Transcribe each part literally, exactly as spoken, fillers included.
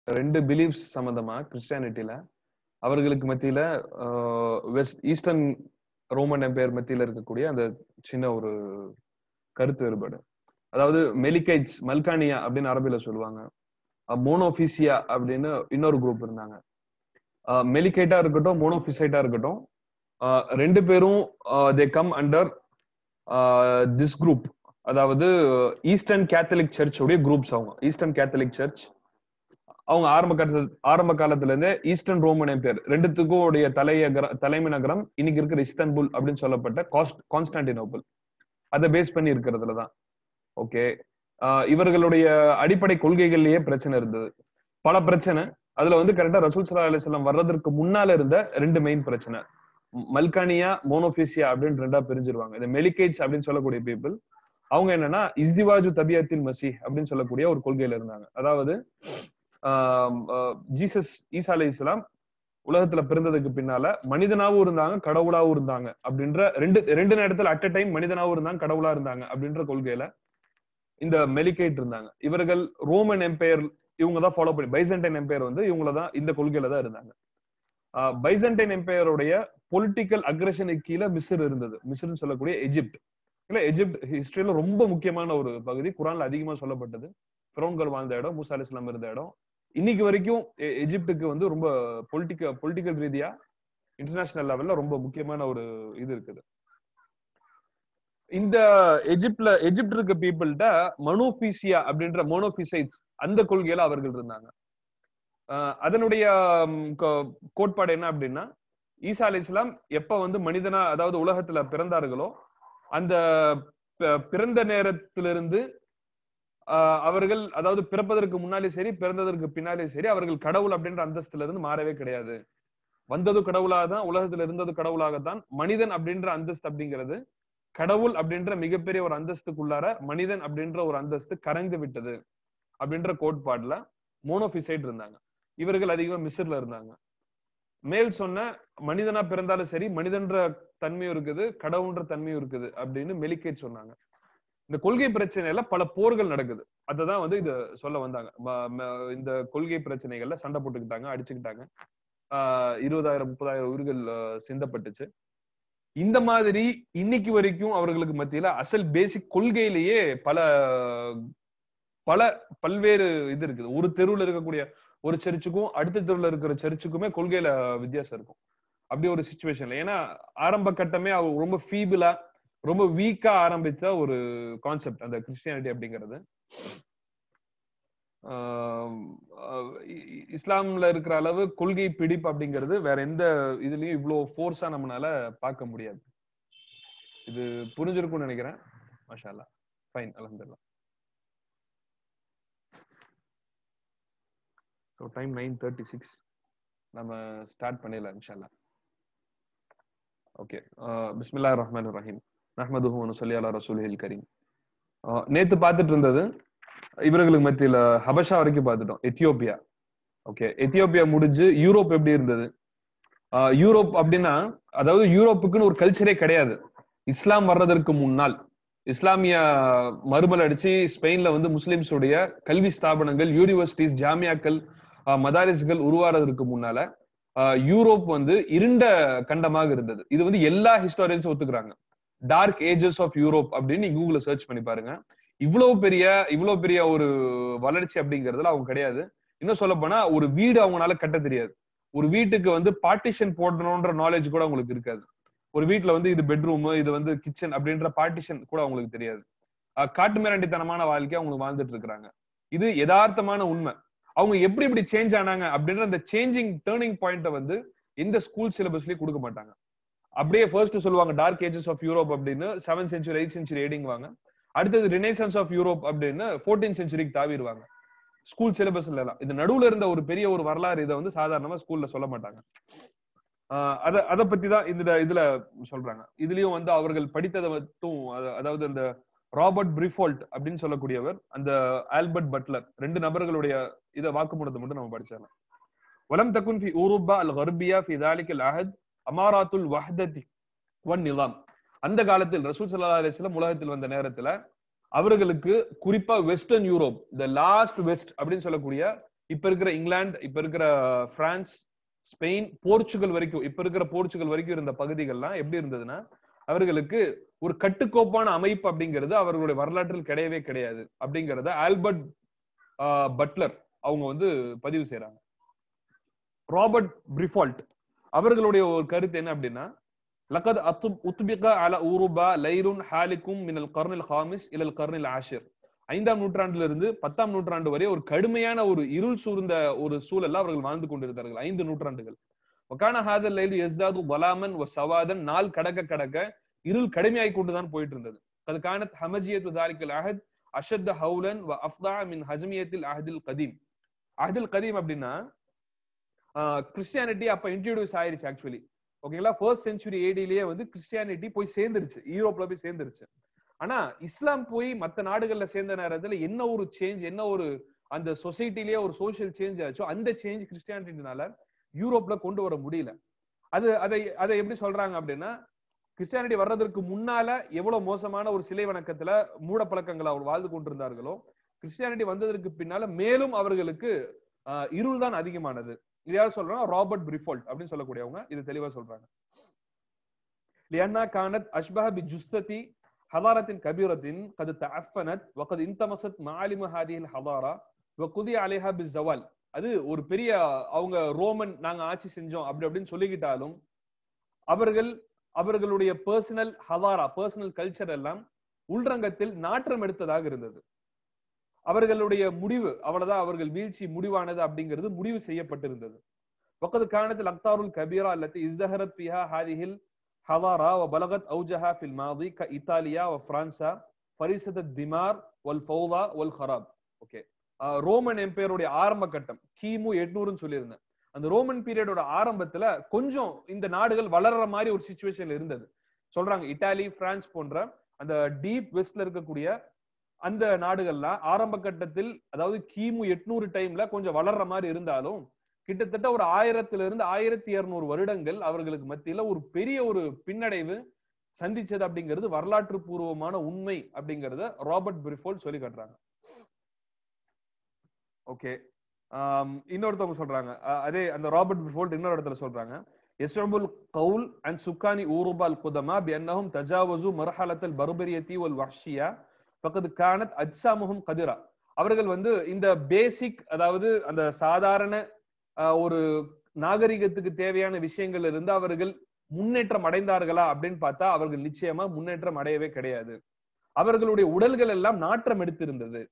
ரெண்டு பிலீஃப்ஸ் சம்பந்தமா கிறிஸ்டியானிட்டியில அவர்களுக்கு மத்தியில வெஸ்ட் ஈஸ்டர்ன் ரோமன் எம்பையர் மத்தியில இருக்கக்கூடிய அந்த சின்ன ஒரு கருத்து வேறுபாடு. அதாவது மெலிகைட்ஸ், மல்கானியா அப்படின்னு அரபில சொல்லுவாங்க. மோனோபிசியா அப்படின்னு இன்னொரு குரூப் இருந்தாங்க. மெலிகைட்டா இருக்கட்டும், மோனோபிசைட்டா இருக்கட்டும், ரெண்டு பேரும் they come under this group. அதாவது ஈஸ்டர்ன் கேத்தலிக் சர்ச் உடைய குரூப்ஸ். அவங்க ஈஸ்டர்ன் கேத்தலிக் சர்ச் அவங்க ஆரம்ப காலத்துல ஆரம்ப காலத்துல இருந்தே ஈஸ்டர்ன் ரோமன் எம்பையர் ரெண்டுத்துக்கும் உடைய தலையகர தலைமை நகரம் இன்னைக்கு இருக்கிற இஸ்தான்புல் அப்படின்னு சொல்லப்பட்ட கான்ஸ்டான்டினோபிள், அதை பேஸ் பண்ணி இருக்கிறதுலதான். ஓகே, இவர்களுடைய அடிப்படை கொள்கைகள்லயே பிரச்சனை இருந்தது, பல பிரச்சனை. அதுல வந்து கரெக்டா ரசூல் ஸல்லல்லாஹு அலைஹி வஸல்லம் வர்றதற்கு முன்னால இருந்த ரெண்டு மெயின் பிரச்சனை, மல்கானியா, மோனோபிசியா அப்படின்னு ரெண்டா பிரிஞ்சிருவாங்க. இந்த மெலிகைட்ஸ் அப்படின்னு சொல்லக்கூடிய பீப்புள் அவங்க என்னன்னா இஸ்திவாஜு தபியத்தில் மசீஹ் அப்படின்னு சொல்லக்கூடிய ஒரு கொள்கையில இருந்தாங்க. அதாவது ஜீசஸ் ஈசா அலைஹிஸ்ஸலாம் உலகத்துல பிறந்ததுக்கு பின்னால மனிதனாவும் இருந்தாங்க, கடவுளாவும் இருந்தாங்க அப்படின்ற ரெண்டு ரெண்டு நேரத்துல அட் அ டைம் மனிதனாவும் இருந்தாங்க, கடவுளா இருந்தாங்க அப்படின்ற கொள்கையில இந்த மெலிகைட் இருந்தாங்க. இவர்கள் ரோமன் எம்பையர் இவங்க தான் ஃபாலோ பண்ணி, பைசன்டைன் எம்பையர் வந்து இவங்களதான் இந்த கொள்கையில தான் இருந்தாங்க. பைசன்டைன் எம்பையருடைய பொலிட்டிக்கல் அக்ரஷனுக்கு கீழே மிஸ்ர் இருந்தது. மிஸ்ர்னு சொல்லக்கூடிய எஜிப்ட் இல்ல, எஜிப்ட் ஹிஸ்டரியில ரொம்ப முக்கியமான ஒரு பகுதி, குரான்ல அதிகமா சொல்லப்பட்டது. ஃபிரௌன்கள் வாழ்ந்த இடம், மூசா அலைஹிஸ்ஸலாம் இருந்த இடம். இன்னைக்கு வரைக்கும் எஜிப்டுக்கு வந்து ரொம்ப பொலிட்டிக்கல் பொலிட்டிக்கல் ரீதியா இன்டர்நேஷனல் லெவல்ல ரொம்ப முக்கியமான ஒரு இது இருக்குது. இந்த எஜிப்ட்ல எஜிப்ட் இருக்க பீப்புள்கிட்ட மனோபிசியா அப்படின்ற மோனோபிசைட்ஸ் அந்த கொள்கையில அவர்கள் இருந்தாங்க. அதனுடைய கோட்பாடு என்ன அப்படின்னா, ஈசா அலைஹிஸ்ஸலாம் எப்ப வந்து மனிதனா அதாவது உலகத்துல பிறந்தார்களோ அந்த பிறந்த நேரத்திலிருந்து அவர்கள் அதாவது பிறப்பதற்கு முன்னாலே சரி பிறந்ததற்கு பின்னாலே சரி அவர்கள் கடவுள் அப்படின்ற அந்தஸ்துல இருந்து மாறவே கிடையாது. வந்தது கடவுளாக தான், உலகத்துல இருந்தது கடவுளாகத்தான். மனிதன் அப்படின்ற அந்தஸ்து அப்படிங்கிறது கடவுள் அப்படின்ற மிகப்பெரிய ஒரு அந்தஸ்துக்குள்ளார மனிதன் அப்படின்ற ஒரு அந்தஸ்து கரைந்து விட்டது அப்படின்ற கோட்பாடுல மோனோபிசைட் இருந்தாங்க. இவர்கள் அதிகமா மிஸ்ர்ல இருந்தாங்க. மேல் சொன்ன மனிதனா பிறந்தாலும் சரி மனிதன்ற தன்மையும் இருக்குது, கடவுள்ன்ற தன்மையும் இருக்குது அப்படின்னு மெலிகைட் சொன்னாங்க. இந்த கொள்கை பிரச்சனையில பல போர்கள் நடக்குது, அததான் வந்து இத சொல்ல வந்தாங்க. இந்த கொள்கை பிரச்சனைகள்ல சண்டை போட்டுக்கிட்டாங்க, அடிச்சுக்கிட்டாங்க. ஆஹ் இருபதாயிரம் முப்பதாயிரம் உயிர்கள் சிந்தப்பட்டுச்சு. இந்த மாதிரி இன்னைக்கு வரைக்கும் அவர்களுக்கு மத்தியில அசல் பேசிக் கொள்கையிலேயே பல பல பல்வேறு இது இருக்குது. ஒரு தெருவுல இருக்கக்கூடிய ஒரு சர்ச்சுக்கும் அடுத்த தெருவுல இருக்கிற சர்ச்சுக்குமே கொள்கையில வித்தியாசம் இருக்கும். அப்படி ஒரு சிச்சுவேஷன்ல, ஏன்னா ஆரம்ப கட்டமே அவர் ரொம்ப ஃபீபிளா ரொம்ப வீக்கா ஆரம்பிச்ச ஒரு கான்செப்ட் அந்த கிறிஸ்டியானிட்டி அப்படிங்கிறது. இஸ்லாம்ல இருக்கிற அளவு கொள்கை பிடிப்பு அப்படிங்கிறது வேற எந்த இதுலயும் இவ்வளவு ஃபோர்ஸா நம்மளால பார்க்க முடியாது. இது புரிஞ்சிருக்கும்னு நினைக்கிறேன். மாஷா அல்லாஹ், ஃபைன், அல்ஹம்துலில்லாஹ். So time nine thirty six, நம்ம ஸ்டார்ட் பண்ணிடலாம் இன்ஷா அல்லாஹ். ஓகே, பிஸ்மில்லாஹிர் ரஹ்மானிர் ரஹீம், நஹ்மதுஹு வ நுஸல்லி அலா ரசூலிஹில் கரீம். நேத்து பார்த்துட்டு இருந்தது இவர்களுக்கு மத்தியில ஹபஷா வரைக்கும் பார்த்துட்டோம், எத்தியோப்பியா. ஓகே, எத்தியோப்பியா முடிஞ்சு யூரோப் எப்படி இருந்தது? யூரோப் அப்படின்னா அதாவது யூரோப்புக்குன்னு ஒரு கல்ச்சரே கிடையாது. இஸ்லாம் வர்றதற்கு முன்னால் இஸ்லாமிய மறுமல் அடிச்சு ஸ்பெயின்ல வந்து முஸ்லிம்ஸ் உடைய கல்வி ஸ்தாபனங்கள், யூனிவர்சிட்டிஸ், ஜாமியாக்கள், மதாரிஸ்கள் உருவாறதற்கு முன்னால யூரோப் வந்து இருண்ட கண்டமாக இருந்தது. இது வந்து எல்லா ஹிஸ்டாரியன்ஸும் ஒத்துக்கிறாங்க. டார்க் ஏஜஸ் ஆஃப் யூரோப் அப்படின்னு நீங்க கூகுள்ல சர்ச் பண்ணி பாருங்க. இவ்வளவு பெரிய இவ்வளவு பெரிய ஒரு வளர்ச்சி அப்படிங்கிறதுல அவங்க கிடையாது. இன்னும் சொல்ல போனா ஒரு வீடு அவங்களால கட்ட தெரியாது. ஒரு வீட்டுக்கு வந்து பார்ட்டிஷன் போடணும்ன்ற நாலேஜ் கூட அவங்களுக்கு இருக்காது. ஒரு வீட்டுல வந்து இது பெட்ரூம், இது வந்து கிச்சன் அப்படின்ற பார்ட்டிஷன் கூட அவங்களுக்கு தெரியாது. காட்டு மிராண்டித்தனமான வாழ்க்கை அவங்க வாழ்ந்துட்டு இருக்கிறாங்க. இது யதார்த்தமான உண்மை. அவங்க எப்படி எப்படி சேஞ்ச் ஆனாங்க அப்படின்ற அந்த சேஞ்சிங் டேர்னிங் பாயிண்ட வந்து எந்த ஸ்கூல் சிலபஸ்லயும் கொடுக்க மாட்டாங்க. அப்படியே ஃபர்ஸ்ட் சொல்லுவாங்க டார்க் ஏஜஸ் ஆஃப் யூரோப் அப்படின்னு, செவன்த் சென்ச்சுரி எயிட் சென்ச்சுரி எடிங்குவாங்க. அடுத்தது ரினைசன்ஸ் ஆஃப் யூரோப் அப்படின்னு ஃபோர்டீன் சென்ச்சுரிக்கு தாவிடுவாங்க ஸ்கூல் சிலபஸ்ல எல்லாம். இது நடுவுல இருந்த ஒரு பெரிய ஒரு வரலாறு, இதை வந்து சாதாரணமா ஸ்கூல்ல சொல்ல மாட்டாங்க. ஆஹ் அத அதை பத்தி தான் இந்த இதுல சொல்றாங்க. இதுலயும் வந்து அவர்கள் படித்ததை மட்டும், அதாவது அந்த ராபர்ட் பிரிஃபோல்ட் அப்படின்னு சொல்லக்கூடியவர், அந்த ஆல்பர்ட் பட்லர், ரெண்டு நபர்களுடைய இத வாக்குமூலத்தை மட்டும் நம்ம படிச்சிடலாம். வலம் தகுன் ஃபி ஊருபா அல் கர்பியா ஃபி தாலிக அல் அஹத் அமாராத்துல் வஹ்ததி வன் நிலாம். அந்த காலத்தில் ரசூல் ஸல்லல்லாஹு அலைஹி வஸல்லம் உலகத்தில் வந்த நேரத்துல அவர்களுக்கு குறிப்பா western Europe, the lost west அப்படின்னு சொல்லக்கூடிய இப்ப இருக்கிற இங்கிலாந்து, இப்ப இருக்கிற பிரான்ஸ், ஸ்பெயின், போர்ச்சுகல் வரைக்கும், இப்ப இருக்கிற போர்ச்சுகல் வரைக்கும் இருந்த பகுதிகள்லாம் எப்படி இருந்ததுன்னா, அவர்களுக்கு ஒரு கட்டுக்கோப்பான அமைப்பு அப்படிங்கிறது அவர்களுடைய வரலாற்றில் கிடையவே கிடையாது அப்படிங்கறத ஆல்பர்ட் பட்லர் அவங்க வந்து பதிவு செய்யறாங்க. ராபர்ட் பிரிஃபால்ட் அவர்களுடைய ஒரு கருத்து என்ன அப்படின்னா, லகத் உத்பிக அல ஊருபா லைலுன் ஹாலிக்கும் மினல் கர்னில் ஹாமிஸ் இலல் கர்னில் ஆஷிர். ஐந்தாம் நூற்றாண்டுல இருந்து பத்தாம் நூற்றாண்டு வரை ஒரு கடுமையான ஒரு இருள் சூழ்ந்த ஒரு சூழல்ல அவர்கள் வாழ்ந்து கொண்டிருந்தார்கள். ஐந்து நூற்றாண்டுகள். வகான ஹாதல் லைலு யஸ்தாது பலாமன் வ சவாதன். நாள் கடக்க கடக்க இருள் கடுமையாய் கொண்டுதான் போயிட்டு இருந்தது. அது கானத் ஹமஜியத்து தாலிகல் அஹத் அஷத்த ஹவுலன் வ அஃதா மின் ஹஜமியத்தில் அஹதில் கதீம். அஹதில் கதீம் அப்படின்னா கிறிஸ்டியானிட்டி அப்ப இன்ட்ரோடியூஸ் ஆயிருச்சு ஆக்சுவலி. ஓகேங்களா? ஃபர்ஸ்ட் செஞ்சுரி ஏடிலேயே வந்து கிறிஸ்டியானிட்டி போய் சேர்ந்துருச்சு, யூரோப்ல போய் சேர்ந்துருச்சு. ஆனா இஸ்லாம் போய் மற்ற நாடுகள்ல சேர்ந்த நேரத்துல என்ன ஒரு சேஞ்ச், என்ன ஒரு அந்த சொசைட்டிலேயே ஒரு சோசியல் சேஞ்ச் ஆச்சோ அந்த சேஞ்ச் கிறிஸ்டியானிட்டினால யூரோப்ல கொண்டு வர முடியல. அது அதை அதை எப்படி சொல்றாங்க அப்படின்னா, கிறிஸ்டியானிட்டி வர்றதற்கு முன்னால எவ்வளவு மோசமான ஒரு சிலை வணக்கத்துல மூட பழக்கங்கள் அவர் வாழ்ந்து கொண்டிருந்தார்களோ, கிறிஸ்டியானிட்டி வந்ததற்கு பின்னால மேலும் அவர்களுக்கு ஆஹ் இருள் தான் அதிகமானது. இது யார் சொல்றாங்க? ராபர்ட் பிரிஃபால்ட் அப்படின்னு சொல்லக்கூடியவங்க இது தெளிவா சொல்றாங்க. லியன்னா கானத் அஷ்பஹ பிஜுஸ்ததி ஹதாரத்தின் கபீரத்தின் கது தஅஃபனத் வகத் இன்தமஸத் மஆலிம ஹாதிஹில் ஹதாரா வகுதி அலைஹா பிஸ்ஸவால். அது ஒரு பெரிய அவங்க ரோமன் நாங்க ஆட்சி செஞ்சோம் அப்படி அப்படின்னு சொல்லிக்கிட்டாலும் அவர்கள் அவர்களுடைய பர்சனல் ஹதாரா, பர்சனல் கல்ச்சர் எல்லாம் உள்ரங்கத்தில் நாற்றம் எடுத்ததாக இருந்தது. அவர்களுடைய முடிவு அவ்வளவுதான், அவர்கள் வீழ்ச்சி முடிவானது அப்படிங்கிறது முடிவு செய்யப்பட்டிருந்தது. வகத் கானத் அக்தாருல் கபீரா அல்லதி இஸ்தஹரத் ஃபிஹா ஹாதிஹில் ஹதாரா வ பலகத் அவுஜஹா ஃபில் மாதி க இத்தாலியா வ பிரான்சா ஃபரிசத் திமார் வல் ஃபௌதா வல் ஹராப். ஓகே, ரோமன் எம்பையருடைய ஆரம்ப கட்டம் கிமு எட்நூறுன்னு சொல்லியிருந்தேன். அந்த ரோமன் பீரியடோட ஆரம்பத்துல கொஞ்சம் இந்த நாடுகள் வளர்ற மாதிரி ஒரு சிச்சுவேஷன்ல இருந்தது. சொல்றாங்க இத்தாலி, பிரான்ஸ் போன்ற அந்த டீப் வெஸ்ட்ல இருக்கக்கூடிய அந்த நாடுகள்லாம் ஆரம்ப கட்டத்தில், அதாவது கிமு எட்நூறு டைம்ல கொஞ்சம் வளர்ற மாதிரி இருந்தாலும் கிட்டத்தட்ட ஒரு ஆயிரத்துல இருந்து ஆயிரத்தி இருநூறு வருடங்கள் அவர்களுக்கு மத்தியில ஒரு பெரிய ஒரு பின்னடைவு சந்திச்சது அப்படிங்கிறது வரலாற்று பூர்வமான உண்மை அப்படிங்கறத ராபர்ட் பிரிஃபால்ட் சொல்லி காட்டுறாங்க. ஓகே, இன்னொருத்தவங்க சொல்றாங்க, அதே அந்த ராபர்ட் பிரிஃபால்ட் இன்னொரு இடத்துல சொல்றாங்க, யஸ்அபுல் கவுல் அன் சுக்கானி ஊருபால் குதமா பிஅன்னஹும் தஜாவஸு மர்ஹலத்தல் பர்பரியத்தி வல் வஹ்ஷியா ஃபகத் கானத் அஜ்ஸாமுஹும் கதிரா. அவர்கள் வந்து இந்த பேசிக், அதாவது அந்த சாதாரண ஒரு நாகரிகத்துக்கு தேவையான விஷயங்கள் இருந்து அவர்கள் முன்னேற்றம் அடைந்தார்களா அப்படின்னு பார்த்தா அவர்கள் நிச்சயமா முன்னேற்றம் அடையவே கிடையாது. அவர்களுடைய உடல்கள் எல்லாம் நாற்றம் எடுத்திருந்தது.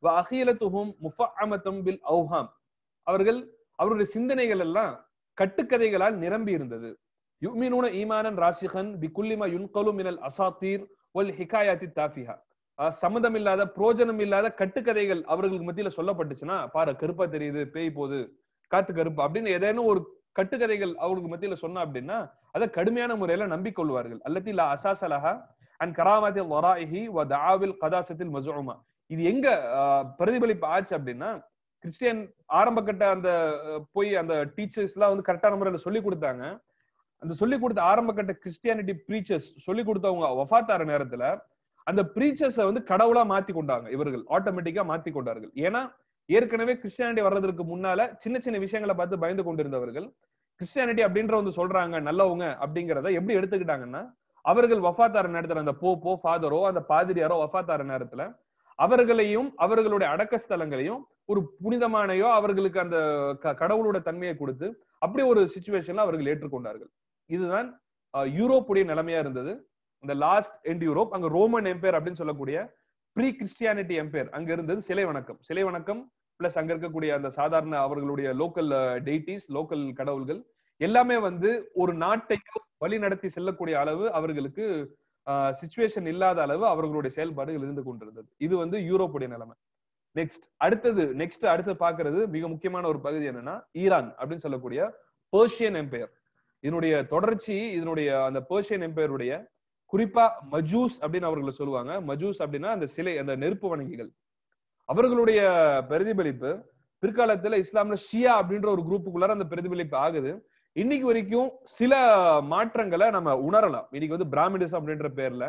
அவர்கள் அவருடைய சிந்தனைகள் எல்லாம் கட்டுக்கதைகளால் நிரம்பி இருந்தது. யுமினூன ஈமானன் ராசிகன் பிகுல்லிமா யுன்கலு மினல் அசாத்தீர் வல் ஹிகாயாத்தி தாஃபிஹா. சம்மதம் இல்லாத, பிரோஜனம் இல்லாத கட்டுக்கதைகள் அவர்களுக்கு மத்தியில சொல்லப்பட்டுச்சுன்னா, பாரு கருப்பா தெரியுது, பேய் போகுது, காத்து கருப்பு அப்படின்னு ஏதேனும் ஒரு கட்டுக்கதைகள் அவங்களுக்கு மத்தியில சொன்னா அப்படின்னா அதை கடுமையான முறையில நம்பிக்கொள்வார்கள். அல்லத்தி லா அசாசலஹா அன் கராமத்தில் வராஹி வ தஆவில் கதாசத்தில் மஸ்ஊமா. இது எங்க பிரதிபலிப்பு ஆச்சு அப்படின்னா, கிறிஸ்டியன் ஆரம்ப கட்ட அந்த போய் அந்த டீச்சர்ஸ் எல்லாம் வந்து கரெக்டான முறையில சொல்லி கொடுத்தாங்க. அந்த சொல்லி கொடுத்த ஆரம்ப கட்ட கிறிஸ்டியானிட்டி பிரீச்சர்ஸ் சொல்லி கொடுத்தவங்க வஃபாத்தார நேரத்துல அந்த பிரீச்சர்ஸை வந்து கடவுளா மாத்தி கொண்டாங்க. இவர்கள் ஆட்டோமேட்டிக்கா மாத்தி கொண்டார்கள். ஏன்னா ஏற்கனவே கிறிஸ்டியானிட்டி வர்றதுக்கு முன்னால சின்ன சின்ன விஷயங்களை பார்த்து பயந்து கொண்டிருந்தவர்கள் கிறிஸ்டியானிட்டி அப்படின்ற வந்து சொல்றாங்க நல்லவங்க அப்படிங்கிறத எப்படி எடுத்துக்கிட்டாங்கன்னா, அவர்கள் வஃபாத்தார நேரத்துல அந்த போப்போ ஃபாதரோ அந்த பாதிரியாரோ வஃபாத்தார நேரத்துல அவர்களையும் அவர்களுடைய அடக்க ஸ்தலங்களையும் ஒரு புனிதமானையோ அவர்களுக்கு அந்த கடவுளோட தன்மையை கொடுத்து அப்படி ஒரு சிச்சுவேஷன்ல அவர்கள் ஏற்றுக்கொண்டார்கள். இதுதான் யூரோப்புடைய நிலைமையா இருந்தது. இந்த லாஸ்ட் எண்ட் யூரோப், அங்க ரோமன் எம்பையர் அப்படின்னு சொல்லக்கூடிய ப்ரீ கிறிஸ்டியானிட்டி எம்பையர் அங்க இருந்தது. சிலை வணக்கம் சிலை வணக்கம் பிளஸ் அங்க இருக்கக்கூடிய அந்த சாதாரண அவர்களுடைய லோக்கல் டெய்டிஸ், லோக்கல் கடவுள்கள் எல்லாமே வந்து ஒரு நாட்டையும் வழி நடத்தி செல்லக்கூடிய அளவு அவர்களுக்கு சிச்சுவேஷன் இல்லாத அளவு அவர்களுடைய செயல்பாடுகள் இருந்து கொண்டிருந்தது. இது வந்து யூரோப்புடைய நிலைமை. நெக்ஸ்ட் அடுத்தது நெக்ஸ்ட் அடுத்து பாக்குறது மிக முக்கியமான ஒரு பகுதி என்னன்னா, ஈரான் அப்படின்னு சொல்லக்கூடிய பெர்ஷியன் எம்பையர். இதனுடைய தொடர்ச்சி, இதனுடைய அந்த பெர்ஷியன் எம்பையருடைய குறிப்பா மஜூஸ் அப்படின்னு அவர்களை சொல்லுவாங்க. மஜூஸ் அப்படின்னா அந்த சிலை, அந்த நெருப்பு வணங்கிகள். அவர்களுடைய பிரதிபலிப்பு பிற்காலத்துல இஸ்லாம்ல ஷியா அப்படின்ற ஒரு குரூப்புக்குள்ளார அந்த பிரதிபலிப்பு ஆகுது. இன்னைக்கு வரைக்கும் சில மாற்றங்களை நம்ம உணரலாம். இன்னைக்கு வந்து பிராமிடிசம் அப்படின்ற பேர்ல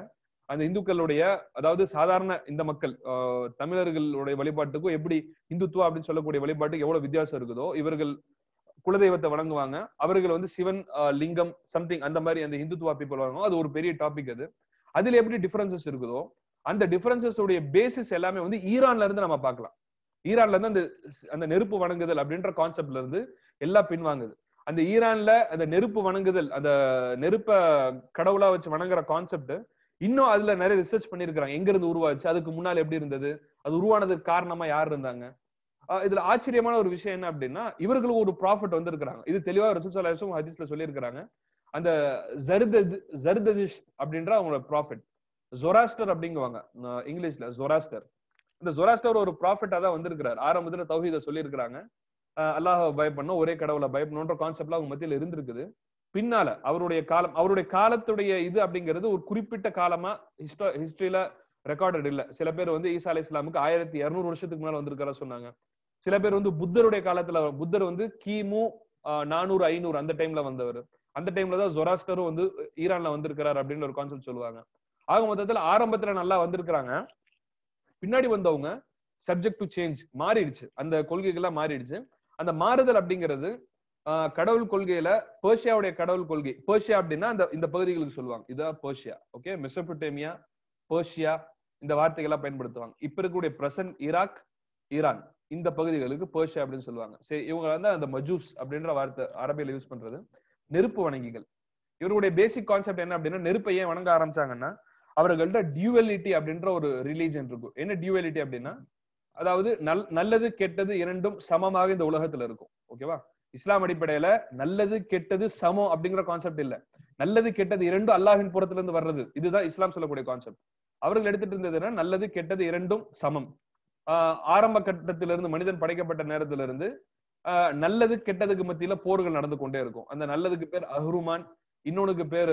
அந்த இந்துக்களுடைய, அதாவது சாதாரண இந்த மக்கள் தமிழர்களுடைய வழிபாட்டுக்கும் எப்படி இந்துத்துவா அப்படின்னு சொல்லக்கூடிய வழிபாட்டுக்கு எவ்வளவு வித்தியாசம் இருக்குதோ, இவர்கள் குலதெய்வத்தை வணங்குவாங்க, அவர்கள் வந்து சிவன் லிங்கம் சம்திங் அந்த மாதிரி அந்த இந்துத்துவா பீப்புள் வணங்குவாங்க. அது ஒரு பெரிய டாபிக். அது அதுல எப்படி டிஃபரன்சஸ் இருக்குதோ அந்த டிஃபரன்சஸ் உடைய பேசிஸ் எல்லாமே வந்து ஈரான்ல இருந்து நம்ம பார்க்கலாம். ஈரான்ல இருந்து அந்த அந்த நெருப்பு வணங்குதல் அப்படின்ற கான்செப்ட்ல இருந்து எல்லாம் பின்வாங்குது. அந்த ஈரான்ல அந்த நெருப்பு வணங்குதல், அந்த நெருப்ப கடவுளா வச்சு வணங்குற கான்செப்ட் இன்னும் அதுல நிறைய ரிசர்ச் பண்ணிருக்காங்க. எங்க இருந்து உருவாச்சு, அதுக்கு முன்னால எப்படி இருந்தது, அது உருவானதுக்கு காரணமா யார் இருந்தாங்க. இதுல ஆச்சரியமான ஒரு விஷயம் என்ன அப்படின்னா, இவர்களுக்கு ஒரு ப்ராஃபிட் வந்து இருக்கிறாங்க. இது தெளிவா ரசூல் ஸல்லல்லாஹு அலைஹி வஸல்லம் ஹதீஸ்ல சொல்லி இருக்கிறாங்க. அந்த ஜர்தத் ஜர்தஜிஷ் அப்படின்ற அவங்களோட ப்ராஃபிட், ஜொராஸ்டர் அப்படிங்குவாங்க இங்கிலீஷ்ல, ஜொராஸ்டர். இந்த ஜொராஸ்டர் ஒரு ப்ராஃபிட்டா தான் வந்திருக்கிறார். ஆரம்பத்துல தௌஹீத சொல்லி இருக்கிறாங்க, அல்லாஹ் பயப்படணும், ஒரே கடவுளை பயப்படணும்ன்ற கான்செப்ட்ல அவங்க மத்தியில இருந்திருக்குது. பின்னால அவருடைய காலம், அவருடைய காலத்துடைய இது அப்படிங்கிறது ஒரு குறிப்பிட்ட காலமா ஹிஸ்டரியில ரெக்கார்டட் இல்ல. சில பேர் வந்து ஈசா அலை இஸ்லாமுக்கு ஆயிரத்தி இருநூறு வருஷத்துக்கு மேல வந்திருக்கார சொன்னாங்க. சில பேர் வந்து புத்தருடைய காலத்துல, புத்தர் வந்து கிமு நானூறு ஐநூறு அந்த டைம்ல வந்தவர். அந்த டைம்ல தான் ஜொராஸ்டரும் வந்து ஈரான்ல வந்திருக்கிறார் அப்படின்னு ஒரு கான்செப்ட் சொல்லுவாங்க. ஆக மொத்தத்துல ஆரம்பத்துல நல்லா வந்திருக்கிறாங்க, பின்னாடி வந்தவங்க சப்ஜெக்ட் டு சேஞ்ச் மாறிடுச்சு, அந்த கொள்கைகள்லாம் மாறிடுச்சு. அந்த மாறுதல் அப்படிங்கிறது கடவுள் கொள்கையில பெர்ஷியாவுடைய கடவுள் கொள்கை, பெர்ஷியா அப்படின்னா அந்த இந்த பகுதிகளுக்கு சொல்லுவாங்க, இதான் பெர்ஷியா. ஓகே, மெசோபொட்டேமியா, பெர்ஷியா இந்த வார்த்தைகள்லாம் பயன்படுத்துவாங்க. இப்ப இருக்கக்கூடிய பிரசன்ட் ஈராக், ஈரான் இந்த பகுதிகளுக்கு பெர்ஷியா அப்படின்னு சொல்லுவாங்க. சரி, இவங்க வந்து அந்த மஜூஸ் அப்படின்ற வார்த்தை அரபியில யூஸ் பண்றது நெருப்பு வணங்கிகள். இவருடைய பேசிக் கான்செப்ட் என்ன அப்படின்னா, நெருப்பை ஏன் வணங்க ஆரம்பிச்சாங்கன்னா, அவர்கள்ட்ட டியூவலிட்டி அப்படின்ற ஒரு ரிலீஜன் இருக்கும். என்ன டியூவலிட்டி அப்படின்னா, அதாவது நல் நல்லது கெட்டது இரண்டும் சமமாக இந்த உலகத்துல இருக்கும். ஓகேவா? இஸ்லாம் அடிப்படையில நல்லது கெட்டது சமம் அப்படிங்கிற கான்செப்ட் இல்ல. நல்லது கெட்டது இரண்டும் அல்லாஹ்வின் புறத்துல இருந்து வர்றது, இதுதான் இஸ்லாம் சொல்லக்கூடிய கான்செப்ட். அவர்கள் எடுத்துட்டு இருந்ததுன்னா நல்லது கெட்டது இரண்டும் சமம். ஆஹ் ஆரம்ப கட்டத்திலிருந்து மனிதன் படைக்கப்பட்ட நேரத்துல இருந்து ஆஹ் நல்லது கெட்டதுக்கு மத்தியில போர்கள் நடந்து கொண்டே இருக்கும். அந்த நல்லதுக்கு பேர் அஹ்ருமான், இன்னொன்னுக்கு பேர்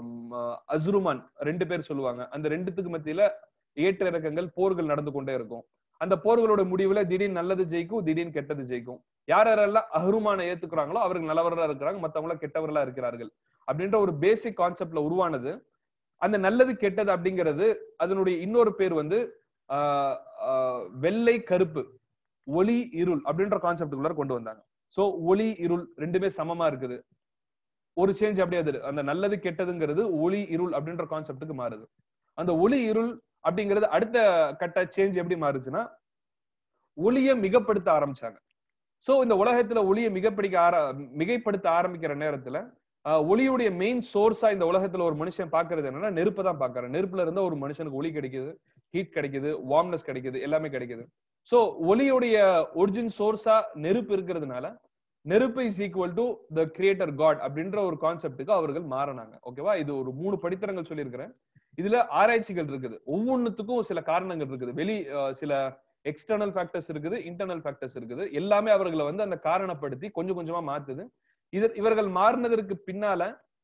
அஸ்ருமான், ரெண்டு பேர் சொல்லுவாங்க. அந்த ரெண்டுத்துக்கு மத்தியில ஏற்ற இறக்கங்கள், போர்கள் நடந்து கொண்டே இருக்கும். அந்த போர்களோட முடிவுல திடீர்னு நல்லது ஜெயிக்கும், திடீர்னு கெட்டது ஜெயிக்கும். யார் யாரெல்லாம் அஹ்ருமான ஏத்துக்கிறாங்களோ அவர்கள் நல்லவர்களா இருக்கிறாங்க, மத்தவங்கள கெட்டவர்களா இருக்கிறார்கள் அப்படின்ற ஒரு பேசிக் கான்செப்ட்ல உருவானது. அந்த நல்லது கெட்டது அப்படிங்கிறது அதனுடைய இன்னொரு பேர் வந்து ஆஹ் வெள்ளை கருப்பு, ஒளி இருள் அப்படின்ற கான்செப்டுக்குள்ள கொண்டு வந்தாங்க. சோ ஒளி இருள் ரெண்டுமே சமமா இருக்குது. ஒரு சேஞ்ச் அப்படியே அது அந்த நல்லது கெட்டதுங்கிறது ஒளி இருள் அப்படின்ற கான்செப்டுக்கு மாறுது. அந்த ஒளி இருள் அப்படிங்கிறது அடுத்த கட்ட சேஞ்ச் எப்படி மாறுச்சுன்னா, ஒளியை மிகப்படுத்த ஆரம்பிச்சாங்க. சோ இந்த உலகத்துல ஒளியை மிகப்படுத்த ஆர மிகைப்படுத்த ஆரம்பிக்கிற நேரத்துல ஒளியுடைய மெயின் சோர்ஸா இந்த உலகத்துல ஒரு மனுஷன் பாக்குறது என்னன்னா நெருப்பு தான் பாக்குறான். நெருப்புல இருந்தா ஒரு மனுஷனுக்கு ஒளி கிடைக்குது, ஹீட் கிடைக்குது, வார்ம்னஸ் கிடைக்குது, எல்லாமே கிடைக்குது. சோ ஒளியுடைய ஒரிஜின் சோர்ஸா நெருப்பு இருக்கிறதுனால நெருப்பு is equal to the creator god அப்படின்ற ஒரு கான்செப்டுக்கு அவர்கள் மாறினாங்க. ஓகேவா? இது ஒரு மூணு படித்தரங்கள் சொல்லியிருக்கிறேன். இதுல ஆராய்ச்சிகள் இருக்குது, ஒவ்வொன்றுத்துக்கும் சில காரணங்கள் இருக்குது. வெளி சில எக்ஸ்டர்னல் ஃபேக்டர்ஸ் இருக்குது, இன்டர்னல் ஃபேக்டர்ஸ் இருக்குது. எல்லாமே அவர்களை வந்து அந்த காரணப்படுத்தி கொஞ்சம் கொஞ்சமா மாத்துது. இது இவர்கள் மாறினதற்கு பின்னால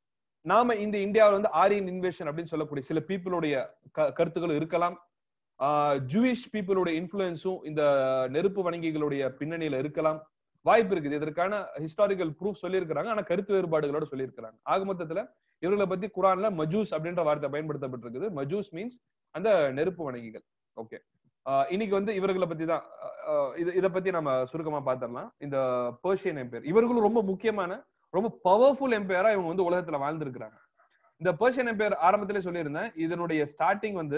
நாம இந்த இந்தியாவில் வந்து ஆரியன் இன்வேஷன் அப்படின்னு சொல்லக்கூடிய சில பீப்புளுடைய கருத்துக்கள் இருக்கலாம். ஆஹ் ஜூயிஷ் பீப்புளுடைய இன்ஃபுளுன்ஸும் இந்த நெருப்பு வணங்கிகளுடைய பின்னணியில இருக்கலாம், வாய்ப்பு இருக்குது. இதற்கான ஹிஸ்டாரிக்கல் ப்ரூஃப் சொல்லியிருக்கிறாங்க, ஆனா கருத்து வேறுபாடுகளோட சொல்லியிருக்கிறாங்க. ஆக மொத்தத்துல இவர்களை பத்தி குரான்ல மஜூஸ் அப்படின்ற வார்த்தை பயன்படுத்தப்பட்டிருக்குது. மஜூஸ் மீன்ஸ் அந்த நெருப்பு வணங்கிகள். ஓகே, இன்னைக்கு வந்து இவர்களை பத்தி தான் இது இதை பத்தி நம்ம சுருக்கமா பாத்திரலாம். இந்த பெர்ஷியன் எம்பையர், இவர்களும் ரொம்ப முக்கியமான ரொம்ப பவர்ஃபுல் எம்பையரா இவங்க வந்து உலகத்துல வாழ்ந்திருக்கிறாங்க. இந்த பெர்ஷியன் எம்பையர் ஆரம்பத்திலே சொல்லியிருந்தேன், இதனுடைய ஸ்டார்டிங் வந்து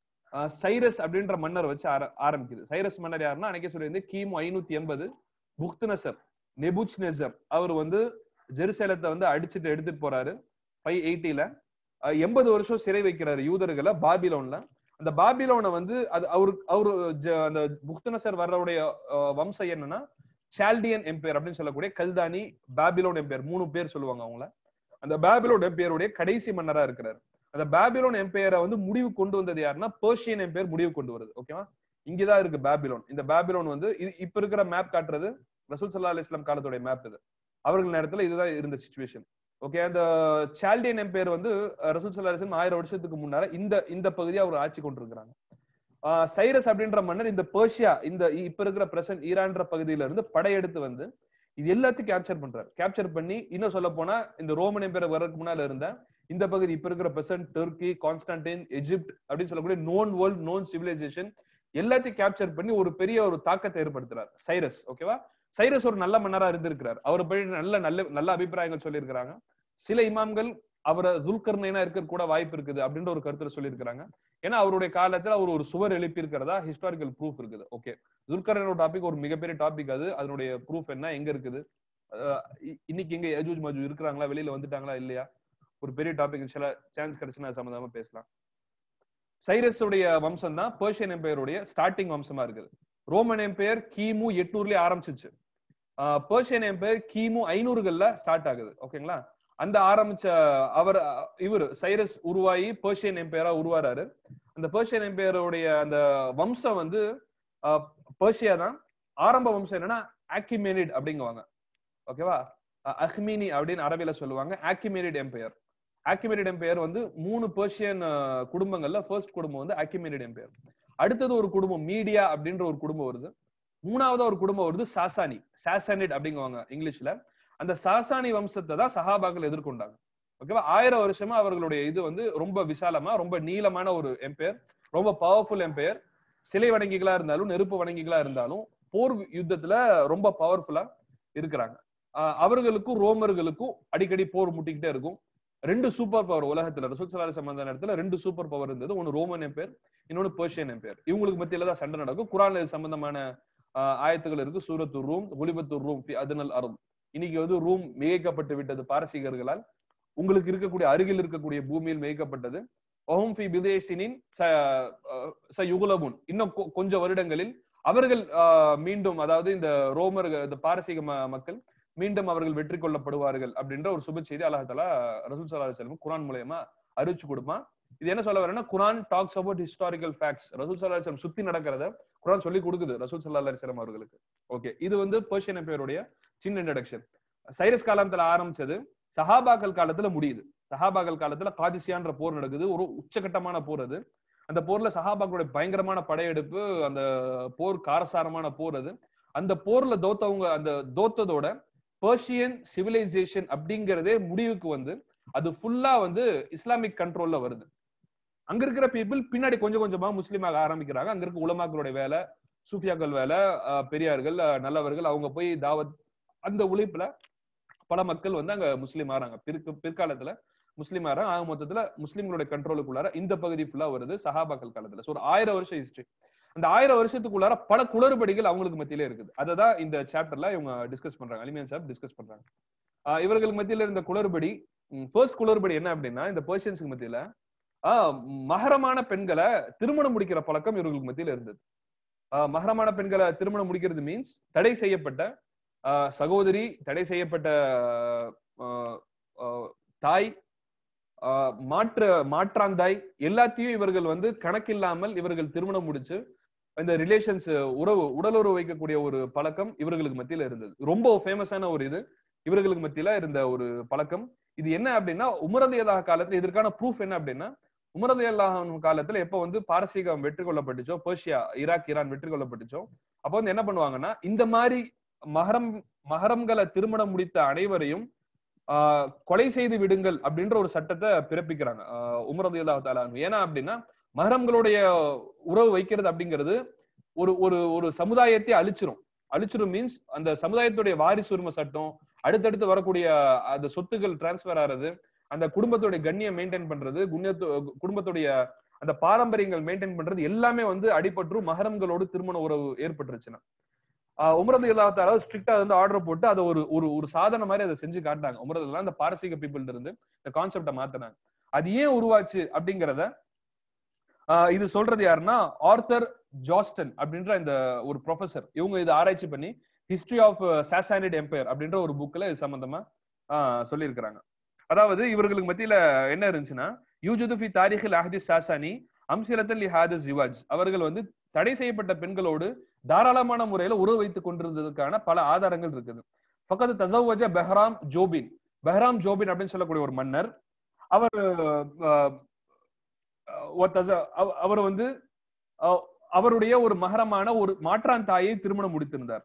சைரஸ் அப்படின்ற மன்னர் வச்சு ஆரம்பிக்குது. சைரஸ் மன்னர் யாருன்னா அன்னைக்கே சொல்லியிருந்தேன், கிமு ஐநூத்தி எண்பது புக்த்நசர் நெபுச்நெசர் அவர் வந்து ஜெருசலேத்தை வந்து அடிச்சுட்டு எடுத்துட்டு போறாரு. ஃபைவ் எயிட்டில எண்பது வருஷம் சிறை வைக்கிறாரு யூதர்களை பாபிலோன்ல. அந்த பாபிலோனை வந்து அது அவரு அவரு அந்த புக்த்நசர் வர்றவுடைய வம்சம் என்னன்னா சால்டியன் எம்பையர் அப்படின்னு சொல்லக்கூடிய கல்தானி பாபிலோன் எம்பையர், மூணு பேர் சொல்லுவாங்க அவங்கள. அந்த பாபிலோன் எம்பையருடைய கடைசி மன்னரா இருக்கிறார். அந்த பாபிலோன் எம்பையரை வந்து முடிவு கொண்டு வந்தது யாருன்னா பெர்ஷியன் எம்பையர் முடிவு கொண்டு வருது. ஓகேவா? இங்கதான் இருக்கு பாபிலோன். இந்த பாபிலோன் வந்து இப்ப இருக்கிற மேப் காட்டுறது ரசூல் ஸல்லல்லாஹு அலைஹி வஸல்லம் காலத்துடைய மேப். இது அவர்கள் நேரத்துல இதுதான் இருந்த சிச்சுவேஷன். ஓகே, அந்த சால்டியன் எம்பையர் வந்து ரசூல் ஸல்லல்லாஹு அலைஹி வஸல்லம் ஆயிரம் வருஷத்துக்கு முன்னால இந்த இந்த பகுதியை அவர் ஆட்சி கொண்டிருக்கிறாங்க. ஆஹ் சைரஸ் அப்படின்ற மன்னர் இந்த பெர்ஷியா, இந்த இப்ப இருக்கிற பிரசன்ட் ஈரான்ற பகுதியில இருந்து படையெடுத்து வந்து இது எல்லாத்தையும் கேப்சர் பண்றாரு. கேப்சர் பண்ணி இன்னும் சொல்ல போனா இந்த ரோமன் எம்பையர் வர்றதுக்கு முன்னால இருந்த இந்த பகுதி இப்ப இருக்கிற பெர்சன்ட், டர்க்கி, கான்ஸ்டான்டைன், எஜிப்ட் அப்படின்னு சொல்லக்கூடிய நோன் வேர்ல்ட், நோன் சிவிலைசேஷன் எல்லாத்தையும் கேப்சர் பண்ணி ஒரு பெரிய ஒரு தாக்கத்தை ஏற்படுத்துறார் சைரஸ். ஓகேவா? சைரஸ் ஒரு நல்ல மன்னரா இருந்திருக்கிறார். அவரை பற்றி நல்ல நல்ல நல்ல அபிப்பிராயங்கள் சொல்லியிருக்கிறாங்க. சில இமாம்கள் அவரை துல்கர்னைனா இருக்க கூட வாய்ப்பு இருக்குது அப்படின்ற ஒரு கருத்துல சொல்லியிருக்கிறாங்க. ஏன்னா அவருடைய காலத்துல அவர் ஒரு சுவர் எழுப்பி இருக்கிறதா ஹிஸ்டாரிக்கல் ப்ரூஃப் இருக்குது. ஓகே, துல்கர்னோட டாபிக் ஒரு மிகப்பெரிய டாபிக். அது அதனுடைய ப்ரூஃப் என்ன, எங்க இருக்குது, இன்னைக்கு எங்க யஜூஜ் மஜூஜ் இருக்கிறாங்களா, வெளியில வந்துட்டாங்களா இல்லையா, ஒரு பெரிய டாபிக். சில சான்ஸ் கிடைச்சுன்னா சம்பந்தமா பேசலாம். சைரஸ் உடைய வம்சம் தான் பெர்ஷியன் எம்பையருடைய ஸ்டார்டிங் வம்சமா இருக்குது. ரோமன் எம்பையர் கிமு எட்நூறுலயே ஆரம்பிச்சிச்சு. பெர்ஷியன் எம்பையர் கிமு ஐநூறுகள்ல ஸ்டார்ட் ஆகுது. ஓகேங்களா? அந்த ஆரம்பிச்ச அவர் இவர் சைரஸ் உருவாகி பெர்ஷியன் எம்பையரா உருவாராரு. அந்த பெர்ஷியன் எம்பையருடைய அந்த வம்சம் வந்து பெர்ஷியா தான். ஆரம்ப வம்சம் என்னன்னா ஆக்கிமெனிட் அப்படிங்குவாங்க. ஓகேவா? அஹ்மீனி அப்படின்னு அரபியில சொல்லுவாங்க. ஆக்கிமெனிட் எம்பையர். ஆக்கிமெனிட் எம்பையர் வந்து மூணு பெர்ஷியன் குடும்பங்கள்ல ஃபர்ஸ்ட் குடும்பம் வந்து ஆக்கிமெனிட் எம்பையர். அடுத்தது ஒரு குடும்பம் மீடியா அப்படின்ற ஒரு குடும்பம் வருது. மூணாவது ஒரு குடும்பம் வருது சாசானி, சாசானிட் அப்படிங்குவாங்க இங்கிலீஷ்ல. அந்த சாசானி வம்சத்தை தான் சஹாபாக்கள் எதிர்கொண்டாங்க. ஓகேவா? ஆயிரம் வருஷமா அவர்களுடைய இது வந்து ரொம்ப விசாலமா, ரொம்ப நீளமான ஒரு எம்பையர், ரொம்ப பவர்ஃபுல் எம்பையர். சிலை வணங்கிகளா இருந்தாலும், நெருப்பு வணங்கிகளா இருந்தாலும், போர் யுத்தத்துல ரொம்ப பவர்ஃபுல்லா இருக்கிறாங்க. ஆஹ் அவர்களுக்கும் ரோமர்களுக்கும் அடிக்கடி போர் முட்டிக்கிட்டே இருக்கும். ரெண்டு சூப்பர் பவர் உலகத்துல ரசூல் ஸல்லல்லாஹு அலைஹி வஸல்லம் நேரத்துல ரெண்டு சூப்பர் பவர் இருந்தது. ஒன்னு ரோமன் எம்பையர், இன்னொன்னு பெர்ஷியன் எம்பையர். இவங்களுக்கு மத்தியில தான் சண்டை நடக்கும். குர்ஆன்ல இது சம்பந்தமான ஆயத்துகள் இருக்கு. சூரத்து ரூம், குலிபத்து ரூம் ஃபி அத்னல் அர்த். இன்னைக்கு வந்து ரூம் மிகைக்கப்பட்டு விட்டது பாரசீகர்களால். உங்களுக்கு இருக்கக்கூடிய அருகில் இருக்கக்கூடிய பூமியில் மிகைக்கப்பட்டது. வஹும் ஃபி பிதைஸினின் சயுகுலபுன். இன்னும் கொஞ்சம் வருடங்களில் அவர்கள் மீண்டும், அதாவது இந்த ரோமர்கள், இந்த பாரசீக மக்கள் மீண்டும் அவர்கள் வெற்றி கொள்ளப்படுவார்கள் அப்படின்ற ஒரு சுப செய்தி அல்லாஹ் தஆலா ரசூல் ஸல்லல்லாஹு அலைஹி வஸல்லம் குர்ஆன் மூலமா அறிவிச்சு கொடுப்பான். இது என்ன சொல்ல வரேன்னா, குர்ஆன் டாக்ஸ் அபௌட் ஹிஸ்டாரிக்கல் ஃபேக்ட்ஸ். ரசூல் ஸல்லல்லாஹு அலைஹி வஸல்லம் சுத்தி நடக்கிறத குர்ஆன் சொல்லி கொடுக்குது ரசூல் ஸல்லல்லாஹு அலைஹி வஸல்லம் அவர்களுக்கு. ஓகே, இது வந்து பெர்ஷியன் எம்பையருடைய சின்ன இன்ட்ரோடக்ஷன். சைரஸ் காலத்துல ஆரம்பிச்சது சஹாபாக்கள் காலத்துல முடியுது. சஹாபாக்கள் காலத்துல காதிசியான்ற போர் நடக்குது. ஒரு உச்சகட்டமான போர் அது. அந்த போர்ல சஹாபாக்களுடைய பயங்கரமான படையெடுப்பு, அந்த போர் காரசாரமான போர் அது. அந்த போர்ல தோத்தவங்க, அந்த தோத்ததோட பெர்ஷியன் சிவிலைசேஷன் அப்படிங்கிறதே முடிவுக்கு வந்து அது ஃபுல்லா வந்து இஸ்லாமிக் கண்ட்ரோல்ல வருது. அங்க இருக்கிற பீப்புள் பின்னாடி கொஞ்சம் கொஞ்சமா முஸ்லீமாக ஆரம்பிக்கிறாங்க. அங்க இருக்க உலமாக்களுடைய வேலை, சூஃபியாக்கள் வேலை, பெரியார்கள், நல்லவர்கள், அவங்க போய் தாவத், அந்த உழைப்புல பல மக்கள் வந்து அங்க முஸ்லீம் ஆறாங்க. பிற்கு பிற்காலத்துல முஸ்லீம் ஆறாங்க. ஆக மொத்தத்துல முஸ்லீம்களுடைய கண்ட்ரோலுக்குள்ளார இந்த பகுதி ஃபுல்லா வருது சஹாபாக்கள் காலத்துல. சோ ஒரு ஆயிரம் வருஷம் ஹிஸ்டரி. அந்த ஆயிரம் வருஷத்துக்குள்ளார பல குளறுபடிகள் அவங்களுக்கு மத்தியிலே இருக்குது. அததான் இந்த சாப்டர்ல இவங்க டிஸ்கஸ் பண்றாங்க. அலிமியன் சாப் டிஸ்கஸ் பண்றாங்க. ஆஹ் இவர்களுக்கு மத்தியில இருந்த குளறுபடி, ஃபர்ஸ்ட் குளறுபடி என்ன அப்படின்னா, இந்த பெர்ஷியன்ஸுக்கு மத்தியில ஆஹ் மஹரமான பெண்களை திருமணம் முடிக்கிற பழக்கம் இவர்களுக்கு மத்தியில இருந்தது. ஆஹ் மஹரமான பெண்களை திருமணம் முடிக்கிறது மீன்ஸ் தடை செய்யப்பட்ட ஆஹ் சகோதரி, தடை செய்யப்பட்ட தாய், ஆஹ் மாற்று மாற்றாந்தாய் எல்லாத்தையும் இவர்கள் வந்து கணக்கில்லாமல் இவர்கள் திருமணம் முடிச்சு இந்த ரிலேஷன்ஸ், உறவு, உடலுறவு வைக்கக்கூடிய ஒரு பழக்கம் இவர்களுக்கு மத்தியில இருந்தது. ரொம்ப ஃபேமஸான ஒரு இது இவர்களுக்கு மத்தியில இருந்த ஒரு பழக்கம். இது என்ன அப்படின்னா, உமர் ரலியல்லாஹு காலத்துல இதற்கான ப்ரூஃப் என்ன அப்படின்னா, உமர் ரலியல்லாஹு காலத்துல எப்ப வந்து பாரசீகம் வெற்றி கொள்ளப்பட்டுச்சோ, பெர்ஷியா, ஈராக், ஈரான் வெற்றி கொள்ளப்பட்டுச்சோ, அப்ப வந்து என்ன பண்ணுவாங்கன்னா, இந்த மாதிரி மஹரம் மஹரம்களை திருமணம் முடித்த அனைவரையும் ஆஹ் கொலை செய்து விடுங்கள் அப்படின்ற ஒரு சட்டத்தை பிறப்பிக்கிறாங்க ஆஹ் உமர் ரலியல்லாஹு தஆலா. ஏன்னா அப்படின்னா, மஹரம்களுடைய உறவு வைக்கிறது அப்படிங்கிறது ஒரு ஒரு ஒரு சமுதாயத்தை அழிச்சிரும். அழிச்சிரும் மீன்ஸ் அந்த சமுதாயத்துடைய வாரிசு உரிமை சட்டம், அடுத்தடுத்து வரக்கூடிய அந்த சொத்துக்கள் டிரான்ஸ்பர் ஆறது, அந்த குடும்பத்துடைய கண்ணியம் மெயின்டைன் பண்றது, குடும்பத்துடைய அந்த பாரம்பரியங்கள் மெயின்டைன் பண்றது எல்லாமே வந்து அடிபற்றும் மஹரம்களோடு திருமண உறவு ஏற்பட்டுருச்சுன்னா. ஆஹ் உமர் ரலியல்லாஹு தஆலா ஸ்ட்ரிக்டா வந்து ஆர்டர் போட்டு அதை ஒரு ஒரு ஒரு சாதனை மாதிரி அதை செஞ்சு காட்டினாங்க. உமர் ரலியல்லாஹு அந்த பாரசீக பீப்புள் இருந்து இந்த கான்செப்டை மாத்தினாங்க. அது ஏன் உருவாச்சு அப்படிங்கிறத ஆஹ் இது சொல்றது யாருன்னா, ஆர்தர் ஜாஸ்டன் அப்படின்ற இந்த ஒரு ப்ரொஃபசர். இவங்க இதை ஆராய்ச்சி பண்ணி ஹிஸ்டரி ஆஃப் சாசானிட் எம்பையர் அப்படின்ற ஒரு புக்ல இது சம்பந்தமா ஆஹ் சொல்லியிருக்கிறாங்க. அதாவது இவர்களுக்கு மத்தியில என்ன இருந்துச்சுன்னா, யூஜது ஃபி தாரிஹில் அஹ்தி சாசானி அம்சிலத்தல் லி ஹாதா ஜிவாஜ். அவர்கள் வந்து தடை செய்யப்பட்ட பெண்களோடு தாராளமான முறையில உறவு வைத்துக் கொண்டிருந்ததுக்கான பல ஆதாரங்கள் இருக்குது. ஃபகத் தஸவ்வஜ பெஹ்ராம் ஜோபின். பெஹ்ராம் ஜோபின் அப்படின்னு சொல்லக்கூடிய ஒரு மன்னர், அவர் அவர் வந்து அவருடைய ஒரு மகரமான ஒரு மாற்றான் தாயை திருமணம் முடித்திருந்தார்.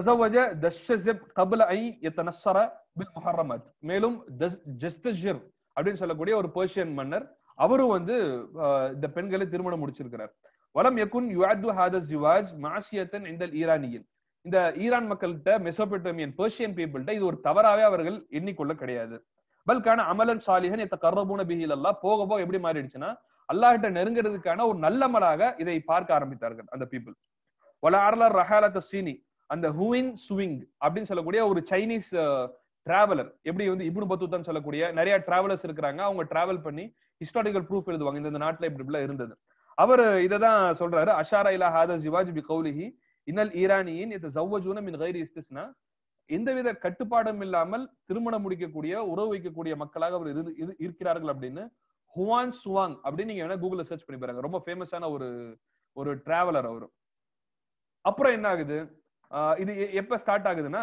மேலும் அப்படின்னு சொல்லக்கூடிய ஒரு பெர்ஷியன் மன்னர். அவரும் வந்து இந்த பெண்களை திருமணம் முடிச்சிருக்கிறார். வலம் யகுன் யுஅது ஹாதா ஜிவாஜ் மாஷியத்தன் இன்தல் ஈரானியின். இந்த ஈரான் மக்கள்கிட்ட, மெசோபொட்டேமியன் பெர்ஷியன் பீப்புள்கிட்ட இது ஒரு தவறாவே அவர்கள் எண்ணிக்கொள்ள கிடையாது. பல்கான அமலன் சாலிஹன் யதகர்ரபூன பிஹி இலல்லாஹ். போக போக எப்படி மாறிடுச்சுன்னா அல்லாஹ்கிட்ட நெருங்கிறதுக்கான ஒரு நல்லமலாக இதை பார்க்க ஆரம்பித்தார்கள் அந்த பீப்புள். வல அர்ல ரஹாலத் சீனி, அந்த ஹூயிங் சுவிங் அப்படின்னு சொல்லக்கூடிய ஒரு சைனீஸ் டிராவலர், எப்படி வந்து இப்னு பத்தூத்தான் சொல்லக்கூடிய நிறைய டிராவலர்ஸ் இருக்கிறாங்க. அவங்க டிராவல் பண்ணி ஹிஸ்டாரிக்கல் ப்ரூஃப் எழுதுவாங்க, இந்த நாட்டுல இப்படி இப்படி இருந்தது. அவர் இததான் சொல்றாரு, அஷாரா இலா ஹாதா ஜிவாஜ் பி கௌலிஹி இன்னல் ஈரானியின் யதஸவ்வஜூன மின் கைரி இஸ்திஸ்னா. எந்தவித கட்டுப்பாடும் இல்லாமல் திருமணம் முடிக்கக்கூடிய, உறவு வைக்கக்கூடிய மக்களாக அவர் இருந்து இருக்கிறார்கள் அப்படின்னு ஹுவான் சுவாங் அப்படின்னு நீங்க வேணா கூகுள்ல சர்ச் பண்ணி பாருங்க. ரொம்ப ஃபேமஸான ஒரு ஒரு டிராவலர் அவரு. அப்புறம் என்ன ஆகுது, இது எப்ப ஸ்டார்ட் ஆகுதுன்னா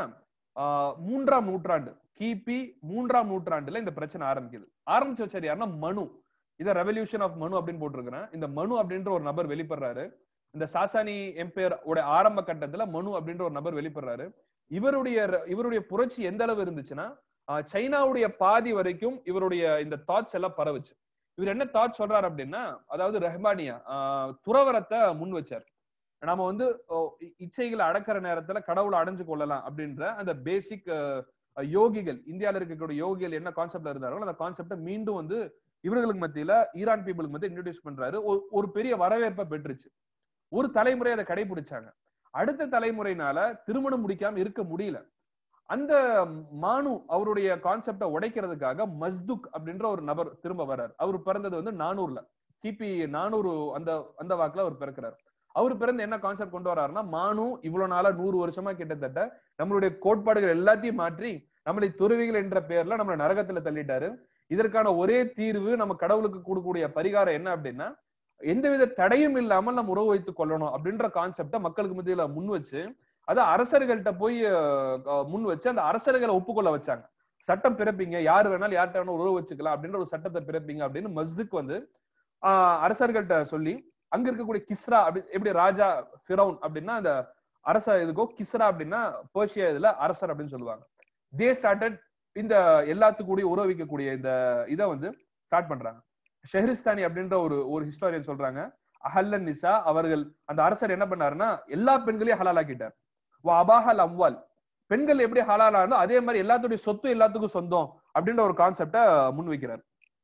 மூன்றாம் நூற்றாண்டு, கிபி மூன்றாம் நூற்றாண்டுல இந்த பிரச்சனை ஆரம்பிக்குது. ஆரம்பிச்சு வச்சாரு யாருன்னா மனு. இத ரெவல்யூஷன் ஆஃப் மனு அப்படின்னு போட்டிருக்கிறேன். இந்த மனு அப்படின்ற ஒரு நபர் வெளிப்படுறாரு. இந்த சாசானி எம்பையர் உடைய ஆரம்ப கட்டத்துல மனு அப்படின்ற ஒரு நபர் வெளிப்படுறாரு. இவருடைய இவருடைய புரட்சி எந்த அளவு இருந்துச்சுன்னா சைனாவுடைய பாதி வரைக்கும் இவருடைய இந்த தாட்ஸ் எல்லாம் பரவுச்சு. இவர் என்ன தாட் சொல்றாரு அப்படின்னா, அதாவது ரஹ்மானியா துறவரத்தை முன் வச்சார். நாம வந்து இச்சைகளை அடக்கிற நேரத்துல கடவுளை அடைஞ்சு கொள்ளலாம் அப்படின்ற அந்த பேசிக் யோகிகள், இந்தியாவில இருக்கக்கூடிய யோகிகள் என்ன கான்செப்ட்ல இருந்தார்களோ அந்த கான்செப்டை மீண்டும் வந்து இவர்களுக்கு மத்தியில, ஈரான் பீப்புளுக்கு மத்தியில இன்ட்ரோடியூஸ் பண்றாரு. ஒரு பெரிய வரவேற்பை பெற்றுச்சு. ஒரு தலைமுறை அதை கடைபிடிச்சாங்க. அடுத்த தலைமுறையினால திருமணம் முடிக்காம இருக்க முடியல. அந்த மானு அவருடைய கான்செப்டை உடைக்கிறதுக்காக மஸ்துக் அப்படின்ற ஒரு நபர் திரும்ப வர்றாரு. அவர் பிறந்தது வந்து நானூறுல, கிபி நானூறு அந்த அந்த வாக்குல அவர் பிறக்கிறார். அவர் பிறந்து என்ன கான்செப்ட் கொண்டு வர்றாருன்னா, மானு இவ்வளவு நாளா நூறு வருஷமா கிட்டத்தட்ட நம்மளுடைய கோட்பாடுகள் எல்லாத்தையும் மாற்றி நம்மளை துறவிகள் என்ற பெயர்ல நம்மளை நரகத்துல தள்ளிட்டாரு. இதற்கான ஒரே தீர்வு நம்ம கடவுளுக்கு கொடுக்கக்கூடிய பரிகாரம் என்ன அப்படின்னா, எந்தவித தடையும் இல்லாமல் நம்ம உறவு வைத்துக் கொள்ளணும் அப்படின்ற கான்செப்டை மக்களுக்கு மத்தியில முன் வச்சு, அது அரசர்கள்ட்ட போய் முன் வச்சு அந்த அரசர்களை ஒப்புக்கொள்ள வச்சாங்க. சட்டம் பிறப்பிங்க, யாரு வேணாலும் யார்கிட்ட வேணாலும் உறவு வச்சுக்கலாம் அப்படின்ற ஒரு சட்டத்தை பிறப்பிங்க அப்படின்னு மஸ்துக் வந்து ஆஹ் அரசர்கள்ட்ட சொல்லி, அங்க இருக்கக்கூடிய கிஸ்ரா அப்படி, எப்படி ராஜா ஃபிரௌன் அப்படின்னா அந்த அரச இதுக்கோ, கிஸ்ரா அப்படின்னா பெர்ஷியா இதுல அரசர் அப்படின்னு சொல்லுவாங்க. தே ஸ்டார்டட் இந்த எல்லாத்துக்கூடிய உறவு வைக்கக்கூடிய இந்த இதை வந்து ஸ்டார்ட் பண்றாங்க. ஷெஹ்ரிஸ்தானி அப்படின்ற ஒரு ஒரு ஹிஸ்டாரியன் சொல்றாங்க, அஹல்லன் நிசா, அவர்கள் அந்த அரசர் என்ன பண்ணாருன்னா எல்லா பெண்களையும் ஹலால் ஆக்கிட்டார். அபாஹல் அம்வால், பெண்கள் எப்படி ஹலால் ஆனோ அதே மாதிரி எல்லாத்துடைய சொத்து எல்லாத்துக்கும் சொந்தம் அப்படின்ற ஒரு கான்செப்டை முன் வைக்கிறார்.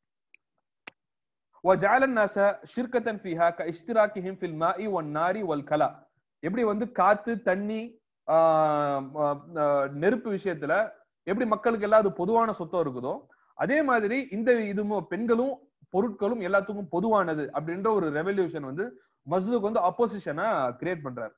எப்படி வந்து காத்து தண்ணி நெருப்பு விஷயத்துல எப்படி மக்களுக்கு எல்லாம் அது பொதுவான சொத்தம் இருக்குதோ அதே மாதிரி இந்த இதுவும் பெண்களும் பொருட்களும் எல்லாத்துக்கும் பொதுவானது அப்படின்ற ஒரு ரெவல்யூஷன் வந்து மஸ்துக் வந்து ஆப்போசிஷனா கிரியேட் பண்றாரு.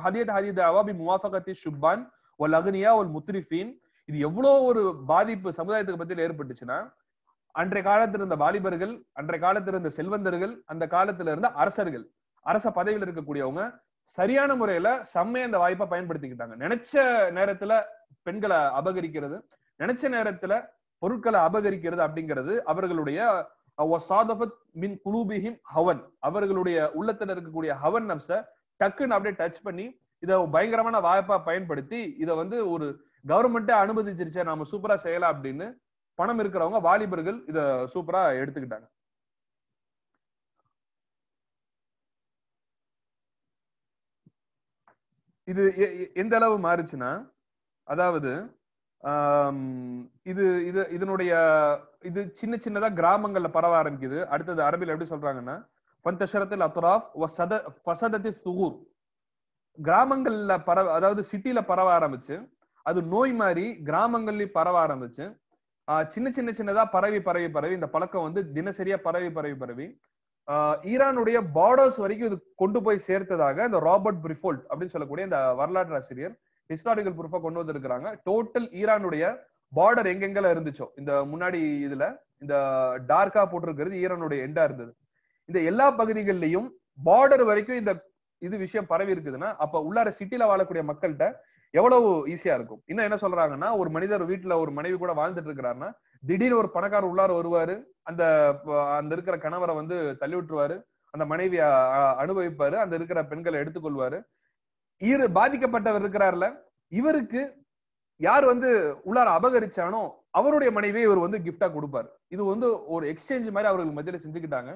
இது எவ்வளவு ஒரு பாதிப்பு சமுதாயத்துக்கு பத்தியில் ஏற்பட்டுச்சுன்னா, அன்றைய காலத்தில் இருந்த வாலிபர்கள், அன்றைய காலத்தில் இருந்த செல்வந்தர்கள், அந்த காலத்துல இருந்த அரசர்கள், அரச பதவியில் இருக்கக்கூடியவங்க சரியான முறையில செம்மையா அந்த வாய்ப்பை பயன்படுத்திக்கிட்டாங்க. நினைச்ச நேரத்துல பெண்களை அபகரிக்கிறது, நினைச்ச நேரத்துல பொருட்களை அபகரிக்கிறது அப்படிங்கிறது அவர்களுடைய அவர்களுடைய உள்ளத்துல இருக்கக்கூடிய ஹவன் நப்ச டக்குன்னு அப்படியே டச் பண்ணி இத பயங்கரமான வாய்ப்பா பயன்படுத்தி இத வந்து ஒரு கவர்மெண்டே அனுமதிச்சிருச்சே, நாம சூப்பரா செய்யலாம் அப்படின்னு பணம் இருக்கிறவங்க வாலிபர்கள் இத சூப்பரா எடுத்துக்கிட்டாங்க. இது எந்த அளவு மாறுச்சுன்னா, அதாவது இது இது இதனுடைய இது சின்ன சின்னதா கிராமங்கள்ல பரவ ஆரம்பிக்குது. அடுத்தது அரபில் எப்படி சொல்றாங்கன்னா, கிராமங்கள்ல பரவ, அதாவது சிட்டில பரவ ஆரம்பிச்சு அது நோய் மாதிரி கிராமங்கள்லயும் பரவ ஆரம்பிச்சு ஆஹ் சின்ன சின்ன சின்னதா பரவி பரவி பரவி இந்த பழக்கம் வந்து தினசரியா பரவி பரவி பரவி ஆஹ் ஈரானுடைய பார்டர்ஸ் வரைக்கும் இது கொண்டு போய் சேர்த்ததாக இந்த ராபர்ட் பிரிஃபோல்ட் அப்படின்னு சொல்லக்கூடிய இந்த வரலாற்று ஆசிரியர் ஹிஸ்டாரிக்கல் ப்ரூஃபா கொண்டு வந்திருக்கிறாங்க. டோட்டல் ஈரானுடைய பார்டர் எங்கெங்கெல்லாம் இருந்துச்சோ, இந்த முன்னாடி இதுல இந்த டார்க்கா போட்டிருக்கிறது ஈரானுடைய எண்டா இருந்தது. இந்த எல்லா பகுதிகளிலையும் பார்டர் வரைக்கும் இந்த இது விஷயம் பரவி இருக்குதுன்னா, அப்ப உள்ளார சிட்டில வாழக்கூடிய மக்கள்கிட்ட எவ்வளவு ஈஸியா இருக்கும். இன்னும் என்ன சொல்றாங்கன்னா, ஒரு மனிதர் வீட்டுல ஒரு மனைவி கூட வாழ்ந்துட்டு இருக்கிறாருன்னா திடீர்னு ஒரு பணக்காரர் உள்ளார வருவாரு, அந்த அந்த இருக்கிற கணவரை வந்து தள்ளி விட்டுருவாரு, அந்த மனைவிய அனுபவிப்பாரு, அந்த இருக்கிற பெண்களை எடுத்துக்கொள்வாரு. இரு பாதிக்கப்பட்டவர் இருக்கிறார்ல, இவருக்கு யார் வந்து உள்ளார அபகரிச்சானோ அவருடைய மனைவியை இவர் வந்து கிஃப்டா கொடுப்பாரு. இது வந்து ஒரு எக்ஸ்சேஞ்ச் மாதிரி அவர்கள் மத்தியில செஞ்சுக்கிட்டாங்க.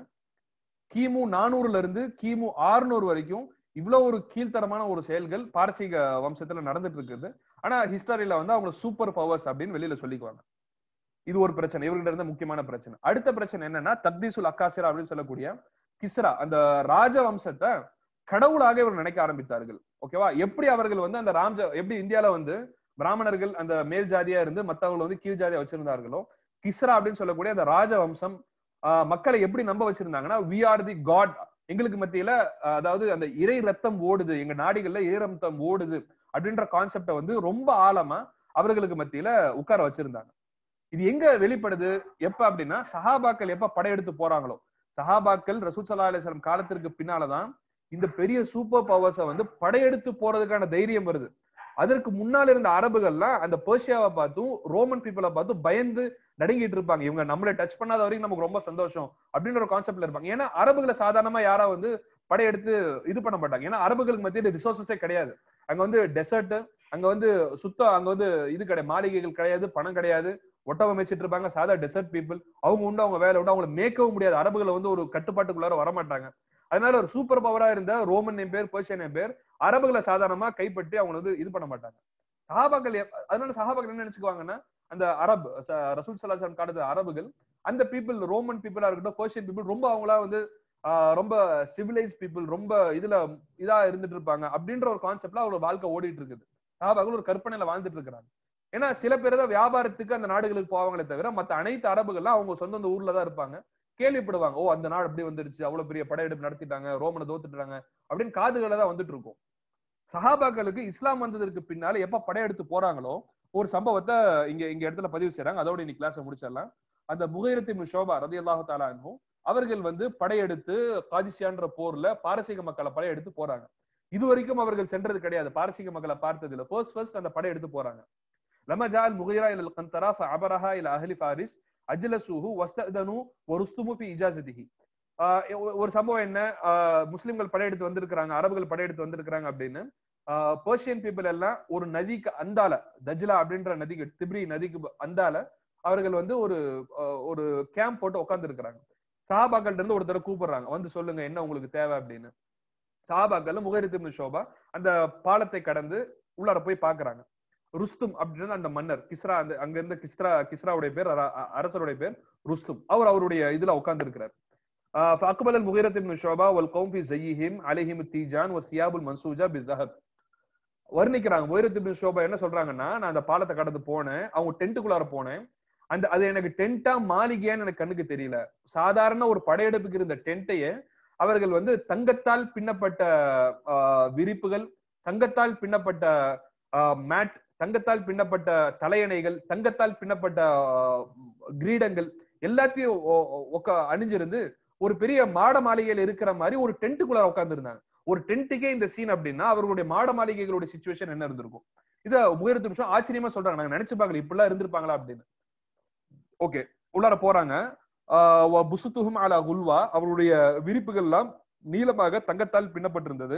கிமு நானூறுல இருந்து கிமு ஆறுநூறு வரைக்கும் இவ்வளவு ஒரு கீழ்த்தரமான ஒரு செயல்கள் பாரசீக வம்சத்துல நடந்துட்டு இருக்குது. ஆனா ஹிஸ்டரியில வந்து அவங்க சூப்பர் பவர்ஸ் அப்படின்னு வெளியில சொல்லிக்குவாங்க. இது ஒரு பிரச்சனை, இவர்கிட்ட இருந்த முக்கியமான பிரச்சனை. அடுத்த பிரச்சனை என்னன்னா தக்தீசுல் அக்காசிரா அப்படின்னு சொல்லக்கூடிய கிஸ்ரா, அந்த ராஜ வம்சத்தை கடவுளாக இவர் நினைக்க ஆரம்பித்தார்கள். ஓகேவா? எப்படி அவர்கள் வந்து அந்த ராம்ஜ எப்படி இந்தியால வந்து பிராமணர்கள் அந்த மேல் ஜாதியா இருந்து மத்தவங்களை வந்து கீழ் ஜாதியா வச்சிருந்தார்களோ, கிஸ்ரா அப்படின்னு சொல்லக்கூடிய அந்த ராஜ வம்சம் ஆஹ் மக்களை எப்படி நம்ப வச்சிருந்தாங்கன்னா, வி ஆர் தி காட், எங்களுக்கு மத்தியில அதாவது அந்த இறை ரத்தம் ஓடுது, எங்க நாடுகள்ல இறை ரத்தம் ஓடுது அப்படின்ற கான்செப்டை வந்து ரொம்ப ஆழமா அவர்களுக்கு மத்தியில உட்கார வச்சிருந்தாங்க. இது எங்க வெளிப்படுது எப்ப அப்படின்னா, சஹாபாக்கள் எப்ப படையெடுத்து போறாங்களோ, சஹாபாக்கள் ரசூல் ஸல்லல்லாஹு அலைஹி வஸல்லம் காலத்திற்கு பின்னாலதான் இந்த பெரிய சூப்பர் பவர்ஸை வந்து படையெடுத்து போறதுக்கான தைரியம் வருது. அதற்கு முன்னால் இருந்த அரபுகள்லாம் அந்த பெர்ஷியாவை பார்த்தும் ரோமன் பீப்புளை பார்த்தும் பயந்து நடுங்கிட்டு இருப்பாங்க. இவங்க நம்மளை டச் பண்ணாத வரைக்கும் நமக்கு ரொம்ப சந்தோஷம் அப்படின்ற ஒரு கான்செப்ட்ல இருப்பாங்க. ஏன்னா அரபுகளை சாதாரணமா யாரா வந்து படையெடுத்து இது பண்ண மாட்டாங்க. ஏன்னா அரபுகளுக்கு மத்திய ரிசோர்சஸே கிடையாது. அங்க வந்து டெசர்ட், அங்க வந்து சுத்தம், அங்க வந்து இது கிடையாது, மாளிகைகள் கிடையாது, பணம் கிடையாது, ஒட்டகம் வச்சிட்டு இருப்பாங்க. சாதா டெசர்ட் பீப்புள். அவங்க உண்டு, அவங்க வேலை உண்டு, அவங்களை மேய்க்கவும் முடியாது. அரபுகளை வந்து ஒரு கட்டுப்பாட்டுக்குள்ளார வரமாட்டாங்க. அதனால ஒரு சூப்பர் பவரா இருந்த ரோமன் எம்பையர், பெர்ஷியன் எம்பையர் அரபுகளை சாதாரணமா கைப்பற்றி அவங்க வந்து இது பண்ண மாட்டாங்க. சஹாபாக்கள் அதனால சஹாபாக்கள் என்ன நினைச்சுக்குவாங்கன்னா, அந்த அரபு ரசூல் ஸல்லல்லாஹு அலைஹி வஸல்லம் காலத்து அரபுகள் அந்த பீப்புள், ரோமன் பீப்புளா இருக்கட்டும், பெர்ஷியன் பீப்புள் ரொம்ப அவங்களா வந்து ஆஹ் ரொம்ப சிவிலைஸ் பீப்புள், ரொம்ப இதுல இதா இருந்துட்டு இருப்பாங்க அப்படின்ற ஒரு கான்செப்ட்ல அவங்களோட வாழ்க்கை ஓடிட்டு இருக்குது. சஹாபாக்கள் ஒரு கற்பனையில வாழ்ந்துட்டு இருக்கிறாங்க. ஏன்னா சில பேர் தான் வியாபாரத்துக்கு அந்த நாடுகளுக்கு போவாங்களே தவிர மத்த அனைத்து அரபுகள்லாம் அவங்க சொந்த ஊர்ல தான் இருப்பாங்க. கேள்விப்படுவாங்க, ஓ அந்த நாடு அப்படி வந்துருச்சு, அவ்வளவு பெரிய படையெடுப்பு நடத்திட்டாங்க, ரோமனை தோத்துட்டாங்க அப்படின்னு காதுகளை தான் வந்துட்டு இருக்கும். சஹாபாக்களுக்கு இஸ்லாம் வந்ததற்கு பின்னால எப்ப படையெடுத்து போறாங்களோ ஒரு சம்பவத்தை இங்க இங்க இடத்துல பதிவு செய்யறாங்க. அதோட இன்னைக்கு கிளாஸ் முடிச்சிடலாம். அந்த முகைரத் இப்னு ஷோபா ரலியல்லாஹு தஆலா அன்ஹு அவர்கள் வந்து படையெடுத்து காதிசியான்ற போர்ல பாரசீக மக்களை படையெடுத்து போறாங்க. இது வரைக்கும் அவர்கள் சென்றது கிடையாது, பாரசீக மக்களை பார்த்தது இல்ல. ஃபர்ஸ்ட் ஃபர்ஸ்ட் அந்த படையெடுத்து போறாங்க. லமா ஜால் முகைரா இலல் கந்தரா ஃபஅபரஹா இலா அஹ்லி ஃபாரிஸ் அஜ்லஸூஹு வஸ்தஅதனு வருஸ்துமு ஃபி இஜாஸதிஹி. ஒரு சம்பவம் என்ன, முஸ்லிம்கள் படையெடுத்து வந்திருக்கிறாங்க, அரபுகள் படையெடுத்து வந்திருக்கிறாங்க அப்படின்னு பெர்ஷியன் பீப்புள் எல்லாம் ஒரு நதிக்கு அந்தால, தஜ்லா அப்படின்ற நதிக்கு, திப்ரி நதிக்கு அந்தால அவர்கள் வந்து ஒரு ஒரு கேம்ப் போட்டு உட்கார்ந்து இருக்கிறாங்க. சஹாபாக்கள்ட்ட இருந்து ஒருத்தரை கூப்பிடுறாங்க, வந்து சொல்லுங்க என்ன உங்களுக்கு தேவை அப்படின்னு. சஹாபாக்கள் முகைரத் இப்னு ஷோபா அந்த பாலத்தை கடந்து உள்ளார போய் பாக்குறாங்க. ருஸ்தும் அப்படின்னு அந்த மன்னர் கிஸ்ரா, அந்த அங்க இருந்த கிஸ்ரா, கிஸ்ராவுடைய பேர், அரசருடைய பேர் ருஸ்தும். அவர் அவருடைய இதுல உட்கார்ந்து இருக்கிறார். فأقبل المغيرة بن شعبة والقوم في زيهم عليهم التيجان والثياب المنسوجة بالذهب. வர்ணிக்கிறாங்க முகைரத் இப்னு ஷோபா என்ன சொல்றாங்கன்னா, நான் அந்த பாலத்தை கடந்து போனேன், அவங்க டென்ட்டுக்குள்ளார போனேன். அந்த அது எனக்கு டென்ட்டா மாளிகையான்னு எனக்கு கண்ணுக்கு தெரியல. சாதாரண ஒரு படையெடுப்புக்கு இருந்த டென்ட்டையே அவர்கள் வந்து தங்கத்தால் பின்னப்பட்ட விரிப்புகள், தங்கத்தால் பின்னப்பட்ட மேட், தங்கத்தால் பின்னப்பட்ட தலையணைகள், தங்கத்தால் பின்னப்பட்ட கிரீடங்கள் எல்லாத்தையும் அணிஞ்சிருந்து ஒரு பெரிய மாட மாளிகையில் இருக்கிற மாதிரி ஒரு டென்ட்டுக்குள்ள உட்கார்ந்து இருந்தாங்க. ஒரு டென்ட்டுக்கே இந்த சீன் அப்படின்னா அவர்களுடைய மாட மாளிகைகளுடைய சிச்சுவேஷன் என்ன இருந்திருக்கும்? இத முகைரத் இப்னு ஷோபா ஆச்சரியமா சொல்றாங்க, நாங்க நினைச்சு பார்க்கல இப்படிலாம் இருந்திருப்பாங்களா அப்படின்னு. ஓகே, உள்ளார போறாங்க. ஆஹ் புசுத்துஹும் அலா குல்வா, அவருடைய விரிப்புகள் எல்லாம் நீளமாக தங்கத்தால் பின்னப்பட்டிருந்தது.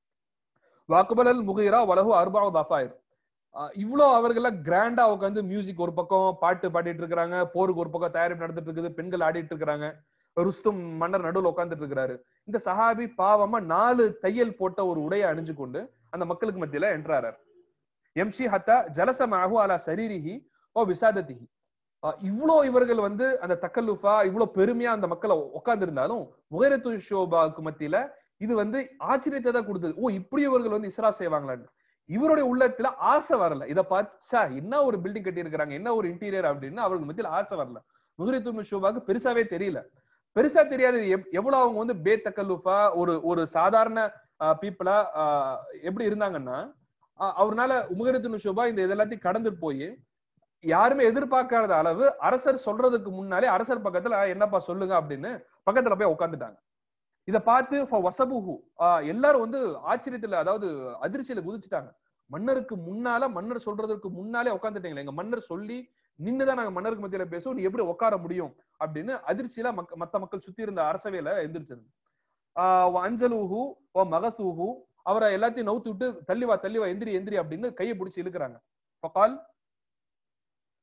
வாக்குபலல் முகைரா வலஹு அர்பஅ தஃபாயிர். இவ்வளோ அவர்கள்லாம் கிராண்டா உட்காந்து மியூசிக், ஒரு பக்கம் பாட்டு பாடிட்டு இருக்கிறாங்க, போருக்கு ஒரு பக்கம் தயாரிப்பு நடந்துட்டு இருக்குது, பெண்கள் ஆடிட்டு இருக்கிறாங்க, ருஸ்தும் மன்னர் நடுவில் உட்காந்துட்டு இருக்கிறாரு. இந்த சஹாபி பாவமா நாலு தையல் போட்ட ஒரு உடையை அணிஞ்சு கொண்டு அந்த மக்களுக்கு மத்தியில என்ட்ராரார். எம்ஷி ஹத்தா ஜலசமாஹு அலா சரீரிஹி ஓ விசாதத்திஹி. இவ்வளோ இவர்கள் வந்து அந்த தக்கல்லுஃபா இவ்வளவு பெருமையா அந்த மக்களை உட்கார்ந்து இருந்தாலும் முகைரத் ஷோபாவுக்கு மத்தியில இது வந்து ஆச்சரியத்தை தான் கொடுத்தது. ஓ இப்படி இவர்கள் வந்து இஸ்ரா செய்வாங்களான்னு. இவருடைய உள்ளத்துல ஆசை வரல. இதை பார்த்தா என்ன ஒரு பில்டிங் கட்டி இருக்கிறாங்க, என்ன ஒரு இன்டீரியர் அப்படின்னு அவருக்கு மத்தியில ஆசை வரல. முகைரத் ஷோபாவுக்கு பெருசாவே தெரியல. பெருசா தெரியாது எவ்வளவு அவங்க வந்து பே தக்கல்லுஃபா ஒரு ஒரு சாதாரண பீப்புளா எப்படி இருந்தாங்கன்னா, அவர்னால முகைரத் ஷோபா இந்த இதெல்லாத்தையும் கடந்து போய் யாருமே எதிர்பார்க்காத அளவு அரசர் சொல்றதுக்கு முன்னாலே அரசர் பக்கத்துல என்னப்பா சொல்லுங்க அப்படின்னு பக்கத்துல போய் உட்காந்துட்டாங்க. இதை பார்த்து எல்லாரும் வந்து ஆச்சரியத்துல, அதாவது அதிர்ச்சியில குதிச்சுட்டாங்க. மன்னருக்கு முன்னால, மன்னர் சொல்றதுக்கு முன்னாலே உட்காந்துட்டீங்களா, எங்க மன்னர் சொல்லி நின்னுதான் நாங்க மன்னருக்கு மத்தியில பேசுவோம், நீ எப்படி உட்கார முடியும் அப்படின்னு அதிர்ச்சியில மத்த மக்கள் சுத்தி இருந்த அரசவையில எந்திரிச்சது. ஆஹ் அஞ்சலூஹு ஓ மகசூஹு, அவரை எல்லாத்தையும் நவுத்து விட்டு தள்ளிவா தள்ளிவா எந்திரி எந்திரி அப்படின்னு கையை பிடிச்சி இழுக்கிறாங்க. பகால்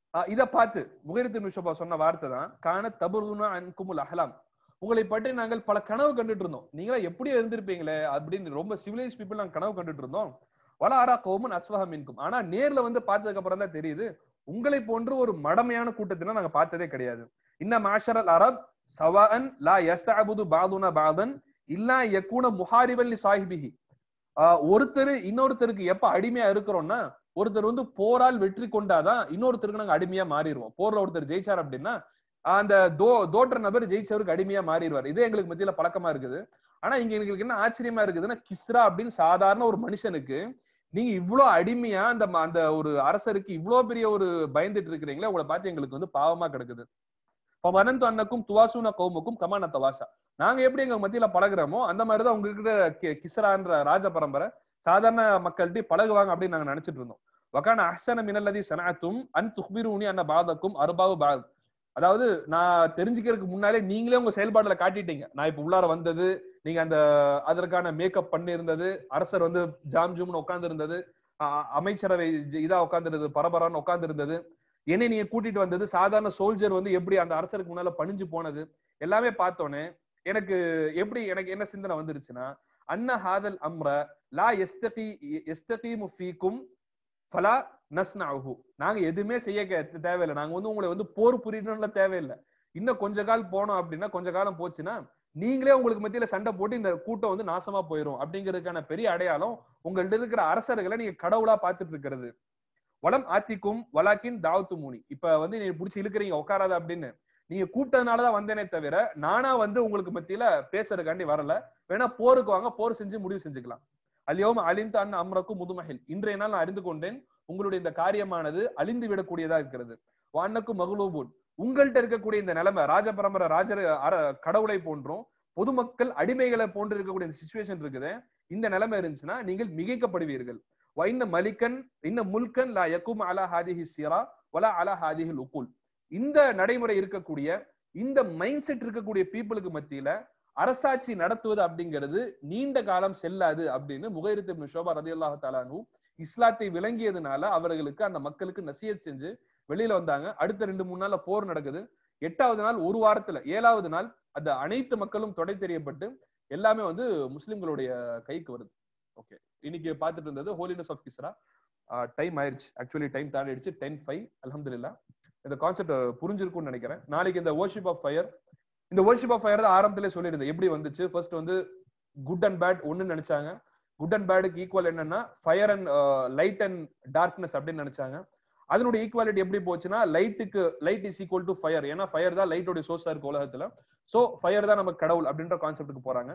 இதை பார்த்து முகைரித் இப்னு ஷுபா சொன்ன வார்த்தை தான் கான தபுருனா அன்குமுல் அஹ்லாம், உங்களை பற்றி நாங்கள் பல கனவு கண்டுட்டு இருந்தோம், நீங்களா எப்படி இருந்திருப்பீங்களே அப்படின்னு ரொம்ப சிவிலைஸ் பீப்புள் நாங்க கனவு கண்டுட்டு இருந்தோம். வல அரா கௌமன் அஸ்வஹ மின்கும், ஆனா நேர்ல வந்து பார்த்ததுக்கு அப்புறம் தான் தெரியுது உங்களை போன்று ஒரு மடமையான கூட்டத்தினா நாங்க பார்த்ததே கிடையாது. இன்ன மாஷரல் அரப் சவாஅன் லா யஸ்தஅபுது பஅதுனா பஅதன் இல்லா யகூன முஹாரிபன் லி சாஹிபிஹி. ஒருத்தர் இன்னொருத்தருக்கு எப்ப அடிமையா இருக்கிறோம்னா, ஒருத்தர் வந்து போரால் வெற்றி கொண்டாதான் இன்னொருத்தருக்கு நாங்க அடிமையா மாறிடுவோம். போர்ல ஒருத்தர் ஜெயிச்சார் அப்படின்னா அந்த தோ தோற்ற நபர் ஜெயிச்சவருக்கு அடிமையா மாறிடுவார். இதே எங்களுக்கு மத்தியில பழக்கமா இருக்குது. ஆனா இங்க எங்களுக்கு என்ன ஆச்சரியமா இருக்குதுன்னா, கிஸ்ரா அப்படின்னு சாதாரண ஒரு மனுஷனுக்கு நீங்க இவ்வளவு அடிமையா அந்த அந்த ஒரு அரசருக்கு இவ்வளவு பெரிய ஒரு பயந்துட்டு இருக்கிறீங்களே, உங்களை பார்த்து எங்களுக்கு வந்து பாவமா கிடக்குது. வனந்து அன்னக்கும் துவாசுன கௌமுக்கும் கமான தவாசா, நாங்க எப்படி எங்க மத்தியில பழகுறோமோ அந்த மாதிரிதான் உங்ககிட்ட கிஸ்ரான்ற ராஜ பரம்பரை சாதாரண மக்கள்கிட்ட பழகுவாங்க அப்படின்னு நாங்க நினைச்சிட்டு இருந்தோம். வகான அஹ்சன மினல்லதி சனஅத்தும் அன் துக்பிரூனி அன்ன பாதக்கும் அர்பாவு பாத், அதாவது நான் தெரிஞ்சுக்கிறதுக்கு முன்னாலே நீங்களே உங்க செயல்பாடுல காட்டிட்டீங்க. நான் இப்ப உள்ளார வந்தது, நீங்க அந்த அதற்கான மேக்கப் பண்ணி இருந்தது, அரசர் வந்து ஜாம் ஜூம்னு உட்கார்ந்து இருந்தது, அமைச்சரவை இதா உட்கார்ந்து இருந்தது, பரபரான்னு உட்கார்ந்து இருந்தது, என்னை நீங்க கூட்டிட்டு வந்தது, சாதாரண சோல்ஜர் வந்து எப்படி அந்த அரசருக்கு முன்னால பணிஞ்சு போனது எல்லாமே பார்த்தோன்னே எனக்கு எப்படி எனக்கு என்ன சிந்தனை வந்துருச்சுன்னா, அன்ன ஹாதல் அம்ர லா யஸ்தகி யஸ்தகீமு ஃபீக்கும் ஃபலா நஸ்னஹு, நாங்க எதுவுமே செய்ய தேவையில்லை, நாங்க வந்து உங்களை வந்து போர் புரியணும்ல தேவையில்லை, இன்னும் கொஞ்ச கால் போனோம் அப்படின்னா கொஞ்ச காலம் போச்சுன்னா நீங்களே உங்களுக்கு மத்தியில சண்டை போட்டு இந்த கூட்டம் வந்து நாசமா போயிடும் அப்படிங்கிறதுக்கான பெரிய அடையாளம் உங்கள்ட்ட இருக்கிற அரசர்களை நீங்க கடவுளா பார்த்துட்டு இருக்கிறது. வளம் ஆத்திக்கும் வலாக்கின் தாவத்து மூனி, இப்ப வந்து நீங்க புடிச்சு இழுக்கிறீங்க உட்காராத அப்படின்னு, நீங்க கூப்பிட்டதுனாலதான் வந்தேனே தவிர நானா வந்து உங்களுக்கு மத்தியில பேசுறதுக்காண்டி வரல, வேணா போருக்கு வாங்க, போர் செஞ்சு முடிவு செஞ்சுக்கலாம். அல்யோம் அலிந்த அன் அம்ரக்கும் முதுமஹில், இன்றைய நாள் நான் அறிந்து கொண்டேன் உங்களுடைய இந்த காரியமானது அழிந்து விடக்கூடியதா இருக்கிறது. வானக்கும் மகளூபூன், உங்கள்கிட்ட இருக்கக்கூடிய இந்த நிலைமை ராஜ பரம்பரை ராஜர் கடவுளை போன்றும் பொதுமக்கள் அடிமைகளை போன்று இருக்கக்கூடிய இந்த சிச்சுவேஷன் இருக்குது, இந்த நிலைமை இருந்துச்சுன்னா நீங்கள் மிகைக்கப்படுவீர்கள். வைன்ன மலிக்கன் இன்ன முல்கன் லா யகும் அலா ஹாதிஹி சிரா வலா அலா ஹாதிஹில் உகுல், இந்த நடைமுறை இருக்கக்கூடிய இந்த மைண்ட் செட் இருக்கக்கூடிய பீப்புளுக்கு மத்தியில அரசாட்சி நடத்துவது அப்படிங்கிறது நீண்ட காலம் செல்லாது அப்படின்னு முகைரித் இப்னு ஷுபா ரலியல்லாஹு தஆலா அன்ஹு இஸ்லாத்தை விளங்கியதுனால அவர்களுக்கு அந்த மக்களுக்கு நசியத் செஞ்சு வெளியில வந்தாங்க. அடுத்த ரெண்டு மூணு நாள்ல போர் நடக்குது. எட்டாவது நாள் ஒரு வாரத்துல ஏழாவது நாள் அந்த அனைத்து மக்களும் தொடை தெரியப்பட்டு எல்லாமே வந்து முஸ்லிம்களுடைய கைக்கு வருது. ஓகே, இன்னைக்கு பார்த்துட்டு இருந்தது ஹோலினஸ் ஆஃப் கிஸ்ரா. டைம் ஆயிடுச்சு, ஆக்சுவலி டைம் தாண்டிடுச்சு, டென் ஃபைவ். அல்ஹம்துலில்லாஹ் இந்த கான்செப்ட் புரிஞ்சிருக்கும்னு நினைக்கிறேன். நாளைக்கு இந்த வர்ஷிப் ஆஃப் ஃபயர், இந்த வர்ஷிப் ஆஃப் ஃபயர் தான் ஆரம்பத்திலே சொல்லியிருந்தேன் எப்படி வந்துச்சு. ஃபர்ஸ்ட் வந்து குட் அண்ட் பேட் ஒன்னு நினைச்சாங்க, குட் அண்ட் பேடுக்கு ஈக்குவல் என்னன்னா fire and light and darkness அப்படின்னு நினைச்சாங்க. அதனுடைய ஈக்குவாலிட்டி எப்படி போச்சுன்னா லைட்டுக்கு light is equal to fire, ஏன்னா ஃபயர் தான் லைட்டோட சோர்ஸா இருக்கு உலகத்துல, சோ ஃபயர் தான் நம்ம கடவுள் அப்படின்ற கான்செப்டுக்கு போறாங்க.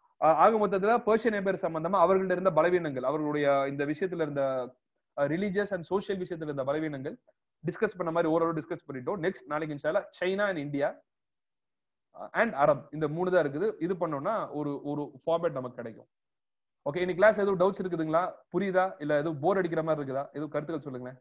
ஆக மொத்தத்துல பெர்ஷியன் எம்பையர் சம்பந்தமா அவர்கள்ட்ட இருந்த பலவீனங்கள், அவர்களுடைய இந்த விஷயத்துல இருந்த ரிலீஜியஸ் அண்ட் சோசியல் விஷயத்துல இருந்த பலவீனங்கள் டிஸ்கஸ் பண்ண மாதிரி ஓரளவு டிஸ்கஸ் பண்ணிட்டோம். நெக்ஸ்ட் நாளைக்கு இன்ஷால்லா China and India and Arab, இந்த மூணு தான் இருக்குது. இது பண்ணோம்னா ஒரு ஒரு ஃபார்மேட் நமக்கு கிடைக்கும். ஓகே, இன்னைக்கு கிளாஸ் எதுவும் டவுட்ஸ் இருக்குதுங்களா, புரியுதா, இல்ல எதுவும் போர் அடிக்கிற மாதிரி இருக்குதா, எதுவும் கருத்துக்கள் சொல்லுங்களேன்.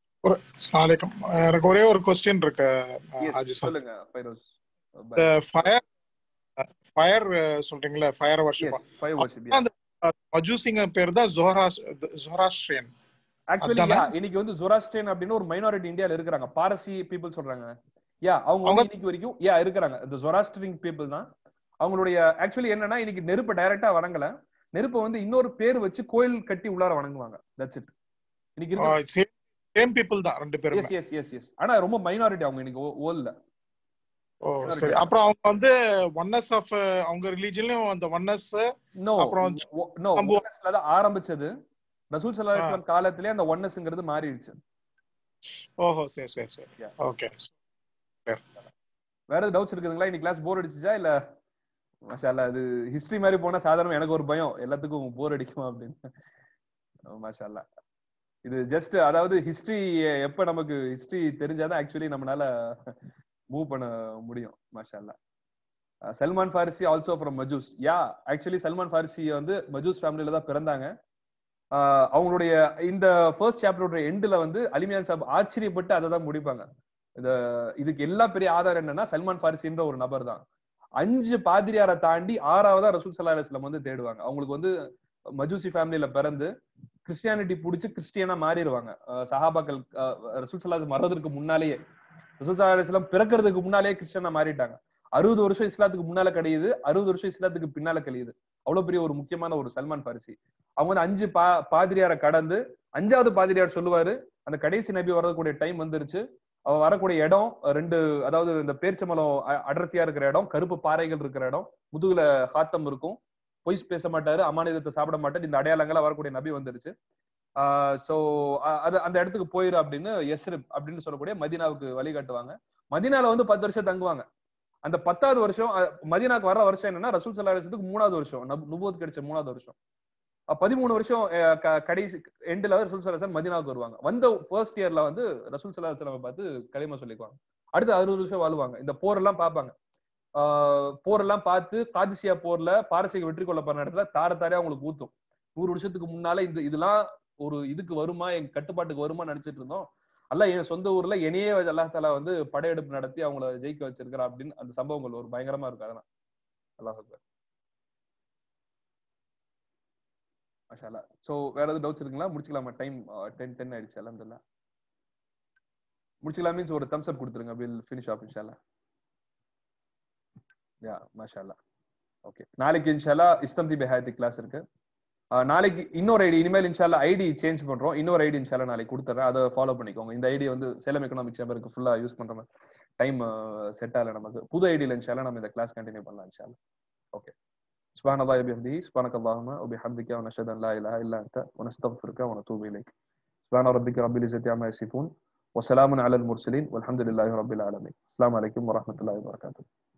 எனக்கு ஒரே ஒரு क्वेश्चन இருக்கு. சொல்லுங்க ஃபைரோஸ். the fire fire சொல்றீங்களா, ஃபயர் வர்ஷிப், ஃபயர் வர்ஷிப், அந்த மஜூசிங்க பேர் தான் ஜோராஸ்ட்ரியன். ஆக்சுவலி யா, இன்னைக்கு வந்து ஜோராஸ்ட்ரியன் அப்படின ஒரு மைனாரிட்டி இந்தியால இருக்காங்க, பாரசி பீப்பிள் சொல்றாங்க. யா, அவங்க வந்து இன்னைக்கு வரைக்கும் யா இருக்காங்க, இந்த ஜோராஸ்ட்ரியன் பீப்பிள் தான். அவங்களுடைய ஆக்சுவலி என்னன்னா இன்னைக்கு நெருப்பு டைரக்டா வணங்கல, நெருப்பை வந்து இன்னொரு பேர் வச்சு கோயில் கட்டி உள்ளார வணங்குவாங்க. That's it. இன்னைக்கு இருக்கு சேம் பீப்பிள் தான் ரெண்டு பேரும். எஸ் எஸ் எஸ் எஸ் ஆனா ரொம்ப மைனாரிட்டி அவங்க இன்னைக்கு ஓல்ல. ஓ சரி. அப்புறம் அவங்க வந்து ஒன்னஸ் ஆஃப் அவங்க ரிலிஜியன்லயும் அந்த ஒன்னஸ் நோ அப்புறம் நோ ஒன்னஸ்ல தான் ஆரம்பிச்சது. ரசூல் ஸல்லல்லாஹு அலைஹி வஸல்லம் காலத்திலே அந்த ஒன்னஸ்ங்கிறது மாறிடுச்சு. ஓஹோ சரி சரி சரி. ஓகே, வேற ஏதாவது டவுட்ஸ் இருக்குதுங்களா? இன்னைக்கு கிளாஸ் போர் அடிச்சுச்சா இல்ல? மாஷாஅல்லாஹ், அது ஹிஸ்டரி மாதிரி போனா சாதாரண எனக்கு ஒரு பயம் எல்லாத்துக்கும் போர் அடிக்குமா அப்படின்னு. மாஷாஅல்லாஹ், இது ஜஸ்ட் அதாவது ஹிஸ்டரி எப்ப நமக்கு ஹிஸ்டரி தெரிஞ்சாதான் ஆக்சுவலி நம்மளால மூவ் பண்ண முடியும். மாஷாஅல்லாஹ். சல்மான் ஃபாரிசி ஆல்சோ ஃப்ரம் மஜூஸ். யா, ஆக்சுவலி சல்மான் ஃபாரிசி வந்து மஜூஸ் ஃபேமிலில தான் பிறந்தாங்க. அவங்களுடைய இந்த ஃபர்ஸ்ட் சாப்டரோட எண்ட்ல வந்து அலிமியான் சாப் ஆச்சரியப்பட்டு அதை தான் முடிப்பாங்க. இந்த இதுக்கு எல்லா பெரிய ஆதாரம் என்னன்னா சல்மான் ஃபாரிசின்ற ஒரு நபர் தான். அஞ்சு பாதிரியாரை தாண்டி ஆறாவதா ரசூல் ஸல்லல்லாஹு அலைஹி வஸல்லம் வந்து தேடுவாங்க. அவங்களுக்கு வந்து மஜூசி ஃபேமிலியில பிறந்து கிறிஸ்டியானிட்டி பிடிச்சி கிறிஸ்டியனா மாறிடுவாங்க. சஹாபாக்கள் ரசூல் ஸல்லல்லாஹு அலைஹி மறதுக்கு முன்னாலேயே, ரசூல் ஸல்லல்லாஹு அலைஹி வஸல்லம் பிறக்கிறதுக்கு முன்னாலேயே கிறிஸ்டியனா மாறிட்டாங்க. அறுபது வருஷம் இஸ்லாத்துக்கு முன்னால கழியுது, அறுபது வருஷம் இஸ்லாத்துக்கு பின்னால கழியுது. அவ்வளவு பெரிய ஒரு முக்கியமான ஒரு சல்மான் பாரிசி. அவங்க வந்து அஞ்சு பா பாதிரியாரை கடந்து அஞ்சாவது பாதிரியார் சொல்லுவாரு, அந்த கடைசி நபி வரக்கூடிய டைம் வந்துருச்சு. அவ வரக்கூடிய இடம் ரெண்டு, அதாவது இந்த பேர்ச்சம்பழம் அடர்த்தியா இருக்கிற இடம், கருப்பு பாறைகள் இருக்கிற இடம், முதுகுல காத்தம் இருக்கும், பொய் பேச மாட்டாரு, அமானிதத்தை சாப்பிட மாட்டாரு, இந்த அடையாளங்களா வரக்கூடிய நபி வந்துருச்சு. ஆஹ் சோ அது அந்த இடத்துக்கு போயிரு அப்படின்னு யஸ்ரிப் அப்படின்னு சொல்லக்கூடிய மதீனாவுக்கு வழிகாட்டுவாங்க. மதீனால வந்து பத்து வருஷம் தங்குவாங்க. அந்த பத்தாவது வருஷம் மதீனாக்கு வர்ற வருஷம் என்னன்னா ரசூல் ஸல்லல்லாஹு அலைஹி வஸல்லம் மூணாவது வருஷம், நுபுவத் கிடைச்ச மூணாவது வருஷம். பதிமூணு வருஷம் கடைசி எண்டுல ரசூல் ஸல்லல்லாஹு அலைஹி வஸல்லம் மதீனாவுக்கு வருவாங்க. வந்த ஃபர்ஸ்ட் இயர்ல வந்து ரசூல் ஸல்லல்லாஹு அலைஹி வஸல்லம் பார்த்து கலிமா சொல்லிக்குவாங்க. அடுத்து அறுபது வருஷம் வாழ்வாங்க. இந்த போர் எல்லாம் பார்ப்பாங்க. ஆஹ் போர் எல்லாம் பார்த்து காதிசியா போர்ல பாரசீக வெற்றி கொள்ள போற இடத்துல தார தாரையா அவங்களுக்கு ஊத்தும். நூறு வருஷத்துக்கு முன்னால இந்த இதெல்லாம் ஒரு இதுக்கு வருமா, எங்க கட்டுப்பாட்டுக்கு வருமா நினைச்சிட்டு இருந்தோம். அல்ல என் சொந்த ஊர்ல என்னையே அல்லாஹ் தஆலா வந்து படையெடுப்பு நடத்தி அவங்கள ஜெயிக்க வச்சிருக்கிறா அப்படின்னு அந்த சம்பவங்கள் ஒரு பயங்கரமா இருக்கு. அதெல்லாம் அல்லாஹ் அக்பர். மாஷா அல்லாஹ். சோ வேற ஏதாவது டவுட்ஸ் இருக்குங்களா? முடிச்சுக்கலாமா? டைம் டென் டென் ஆயிடுச்சு. அல்ஹம்துலில்லாஹ் முடிச்சுக்கலாம். மீன்ஸ் ஒரு தம்ஸ் அப் கொடுத்துருங்க. வில் ஃபினிஷ் ஆஃப் இன்ஷா அல்லாஹ். யா மாஷா அல்லாஹ். ஓகே, நாளைக்கு இன்ஷா அல்லாஹ் இஸ்தம்தி பிஹாயத்தி கிளாஸ் இருக்கு. நாளைக்கு இன்னொரு ஐடி, இனிமேல் இன்ஷால்லா ஐடி சேஞ்ச் பண்றோம். இன்னொரு ஐடி இன்ஷால்லா நாளைக்கு கொடுத்துறேன், அதை ஃபாலோ பண்ணிக்கோங்க. இந்த ஐடி வந்து சேலம் எக்கனாமிக் சேம்பருக்கு ஃபுல்லா யூஸ் பண்ற மாதிரி டைம் செட் ஆகல நமக்கு. புது ஐடியில் இன்ஷால்லா நம்ம இந்த கிளாஸ் கண்டினியூ பண்ணலாம் இன்ஷால்லா. ஓகே, சுப்ஹானல்லாஹி வபிஹம்திஹி சுப்ஹானக்கல்லாஹும்ம வபிஹம்திக வ நஷ்ஹது அன் லா இலாஹா இல்லா அன்த வ நஸ்தக்ஃபிருக வ நதூபு இலைக். சுப்ஹான ரப்பிக ரப்பில் இஸ்ஸத்தி அம்மா யசிஃபூன் வ ஸலாமுன் அலல் முர்ஸலீன் வல்ஹம்துலில்லாஹி ரப்பில் ஆலமீன். அஸ்ஸலாமு அலைக்கும் வ ரஹ்மத்துல்லாஹி வ பரகாத்துஹு.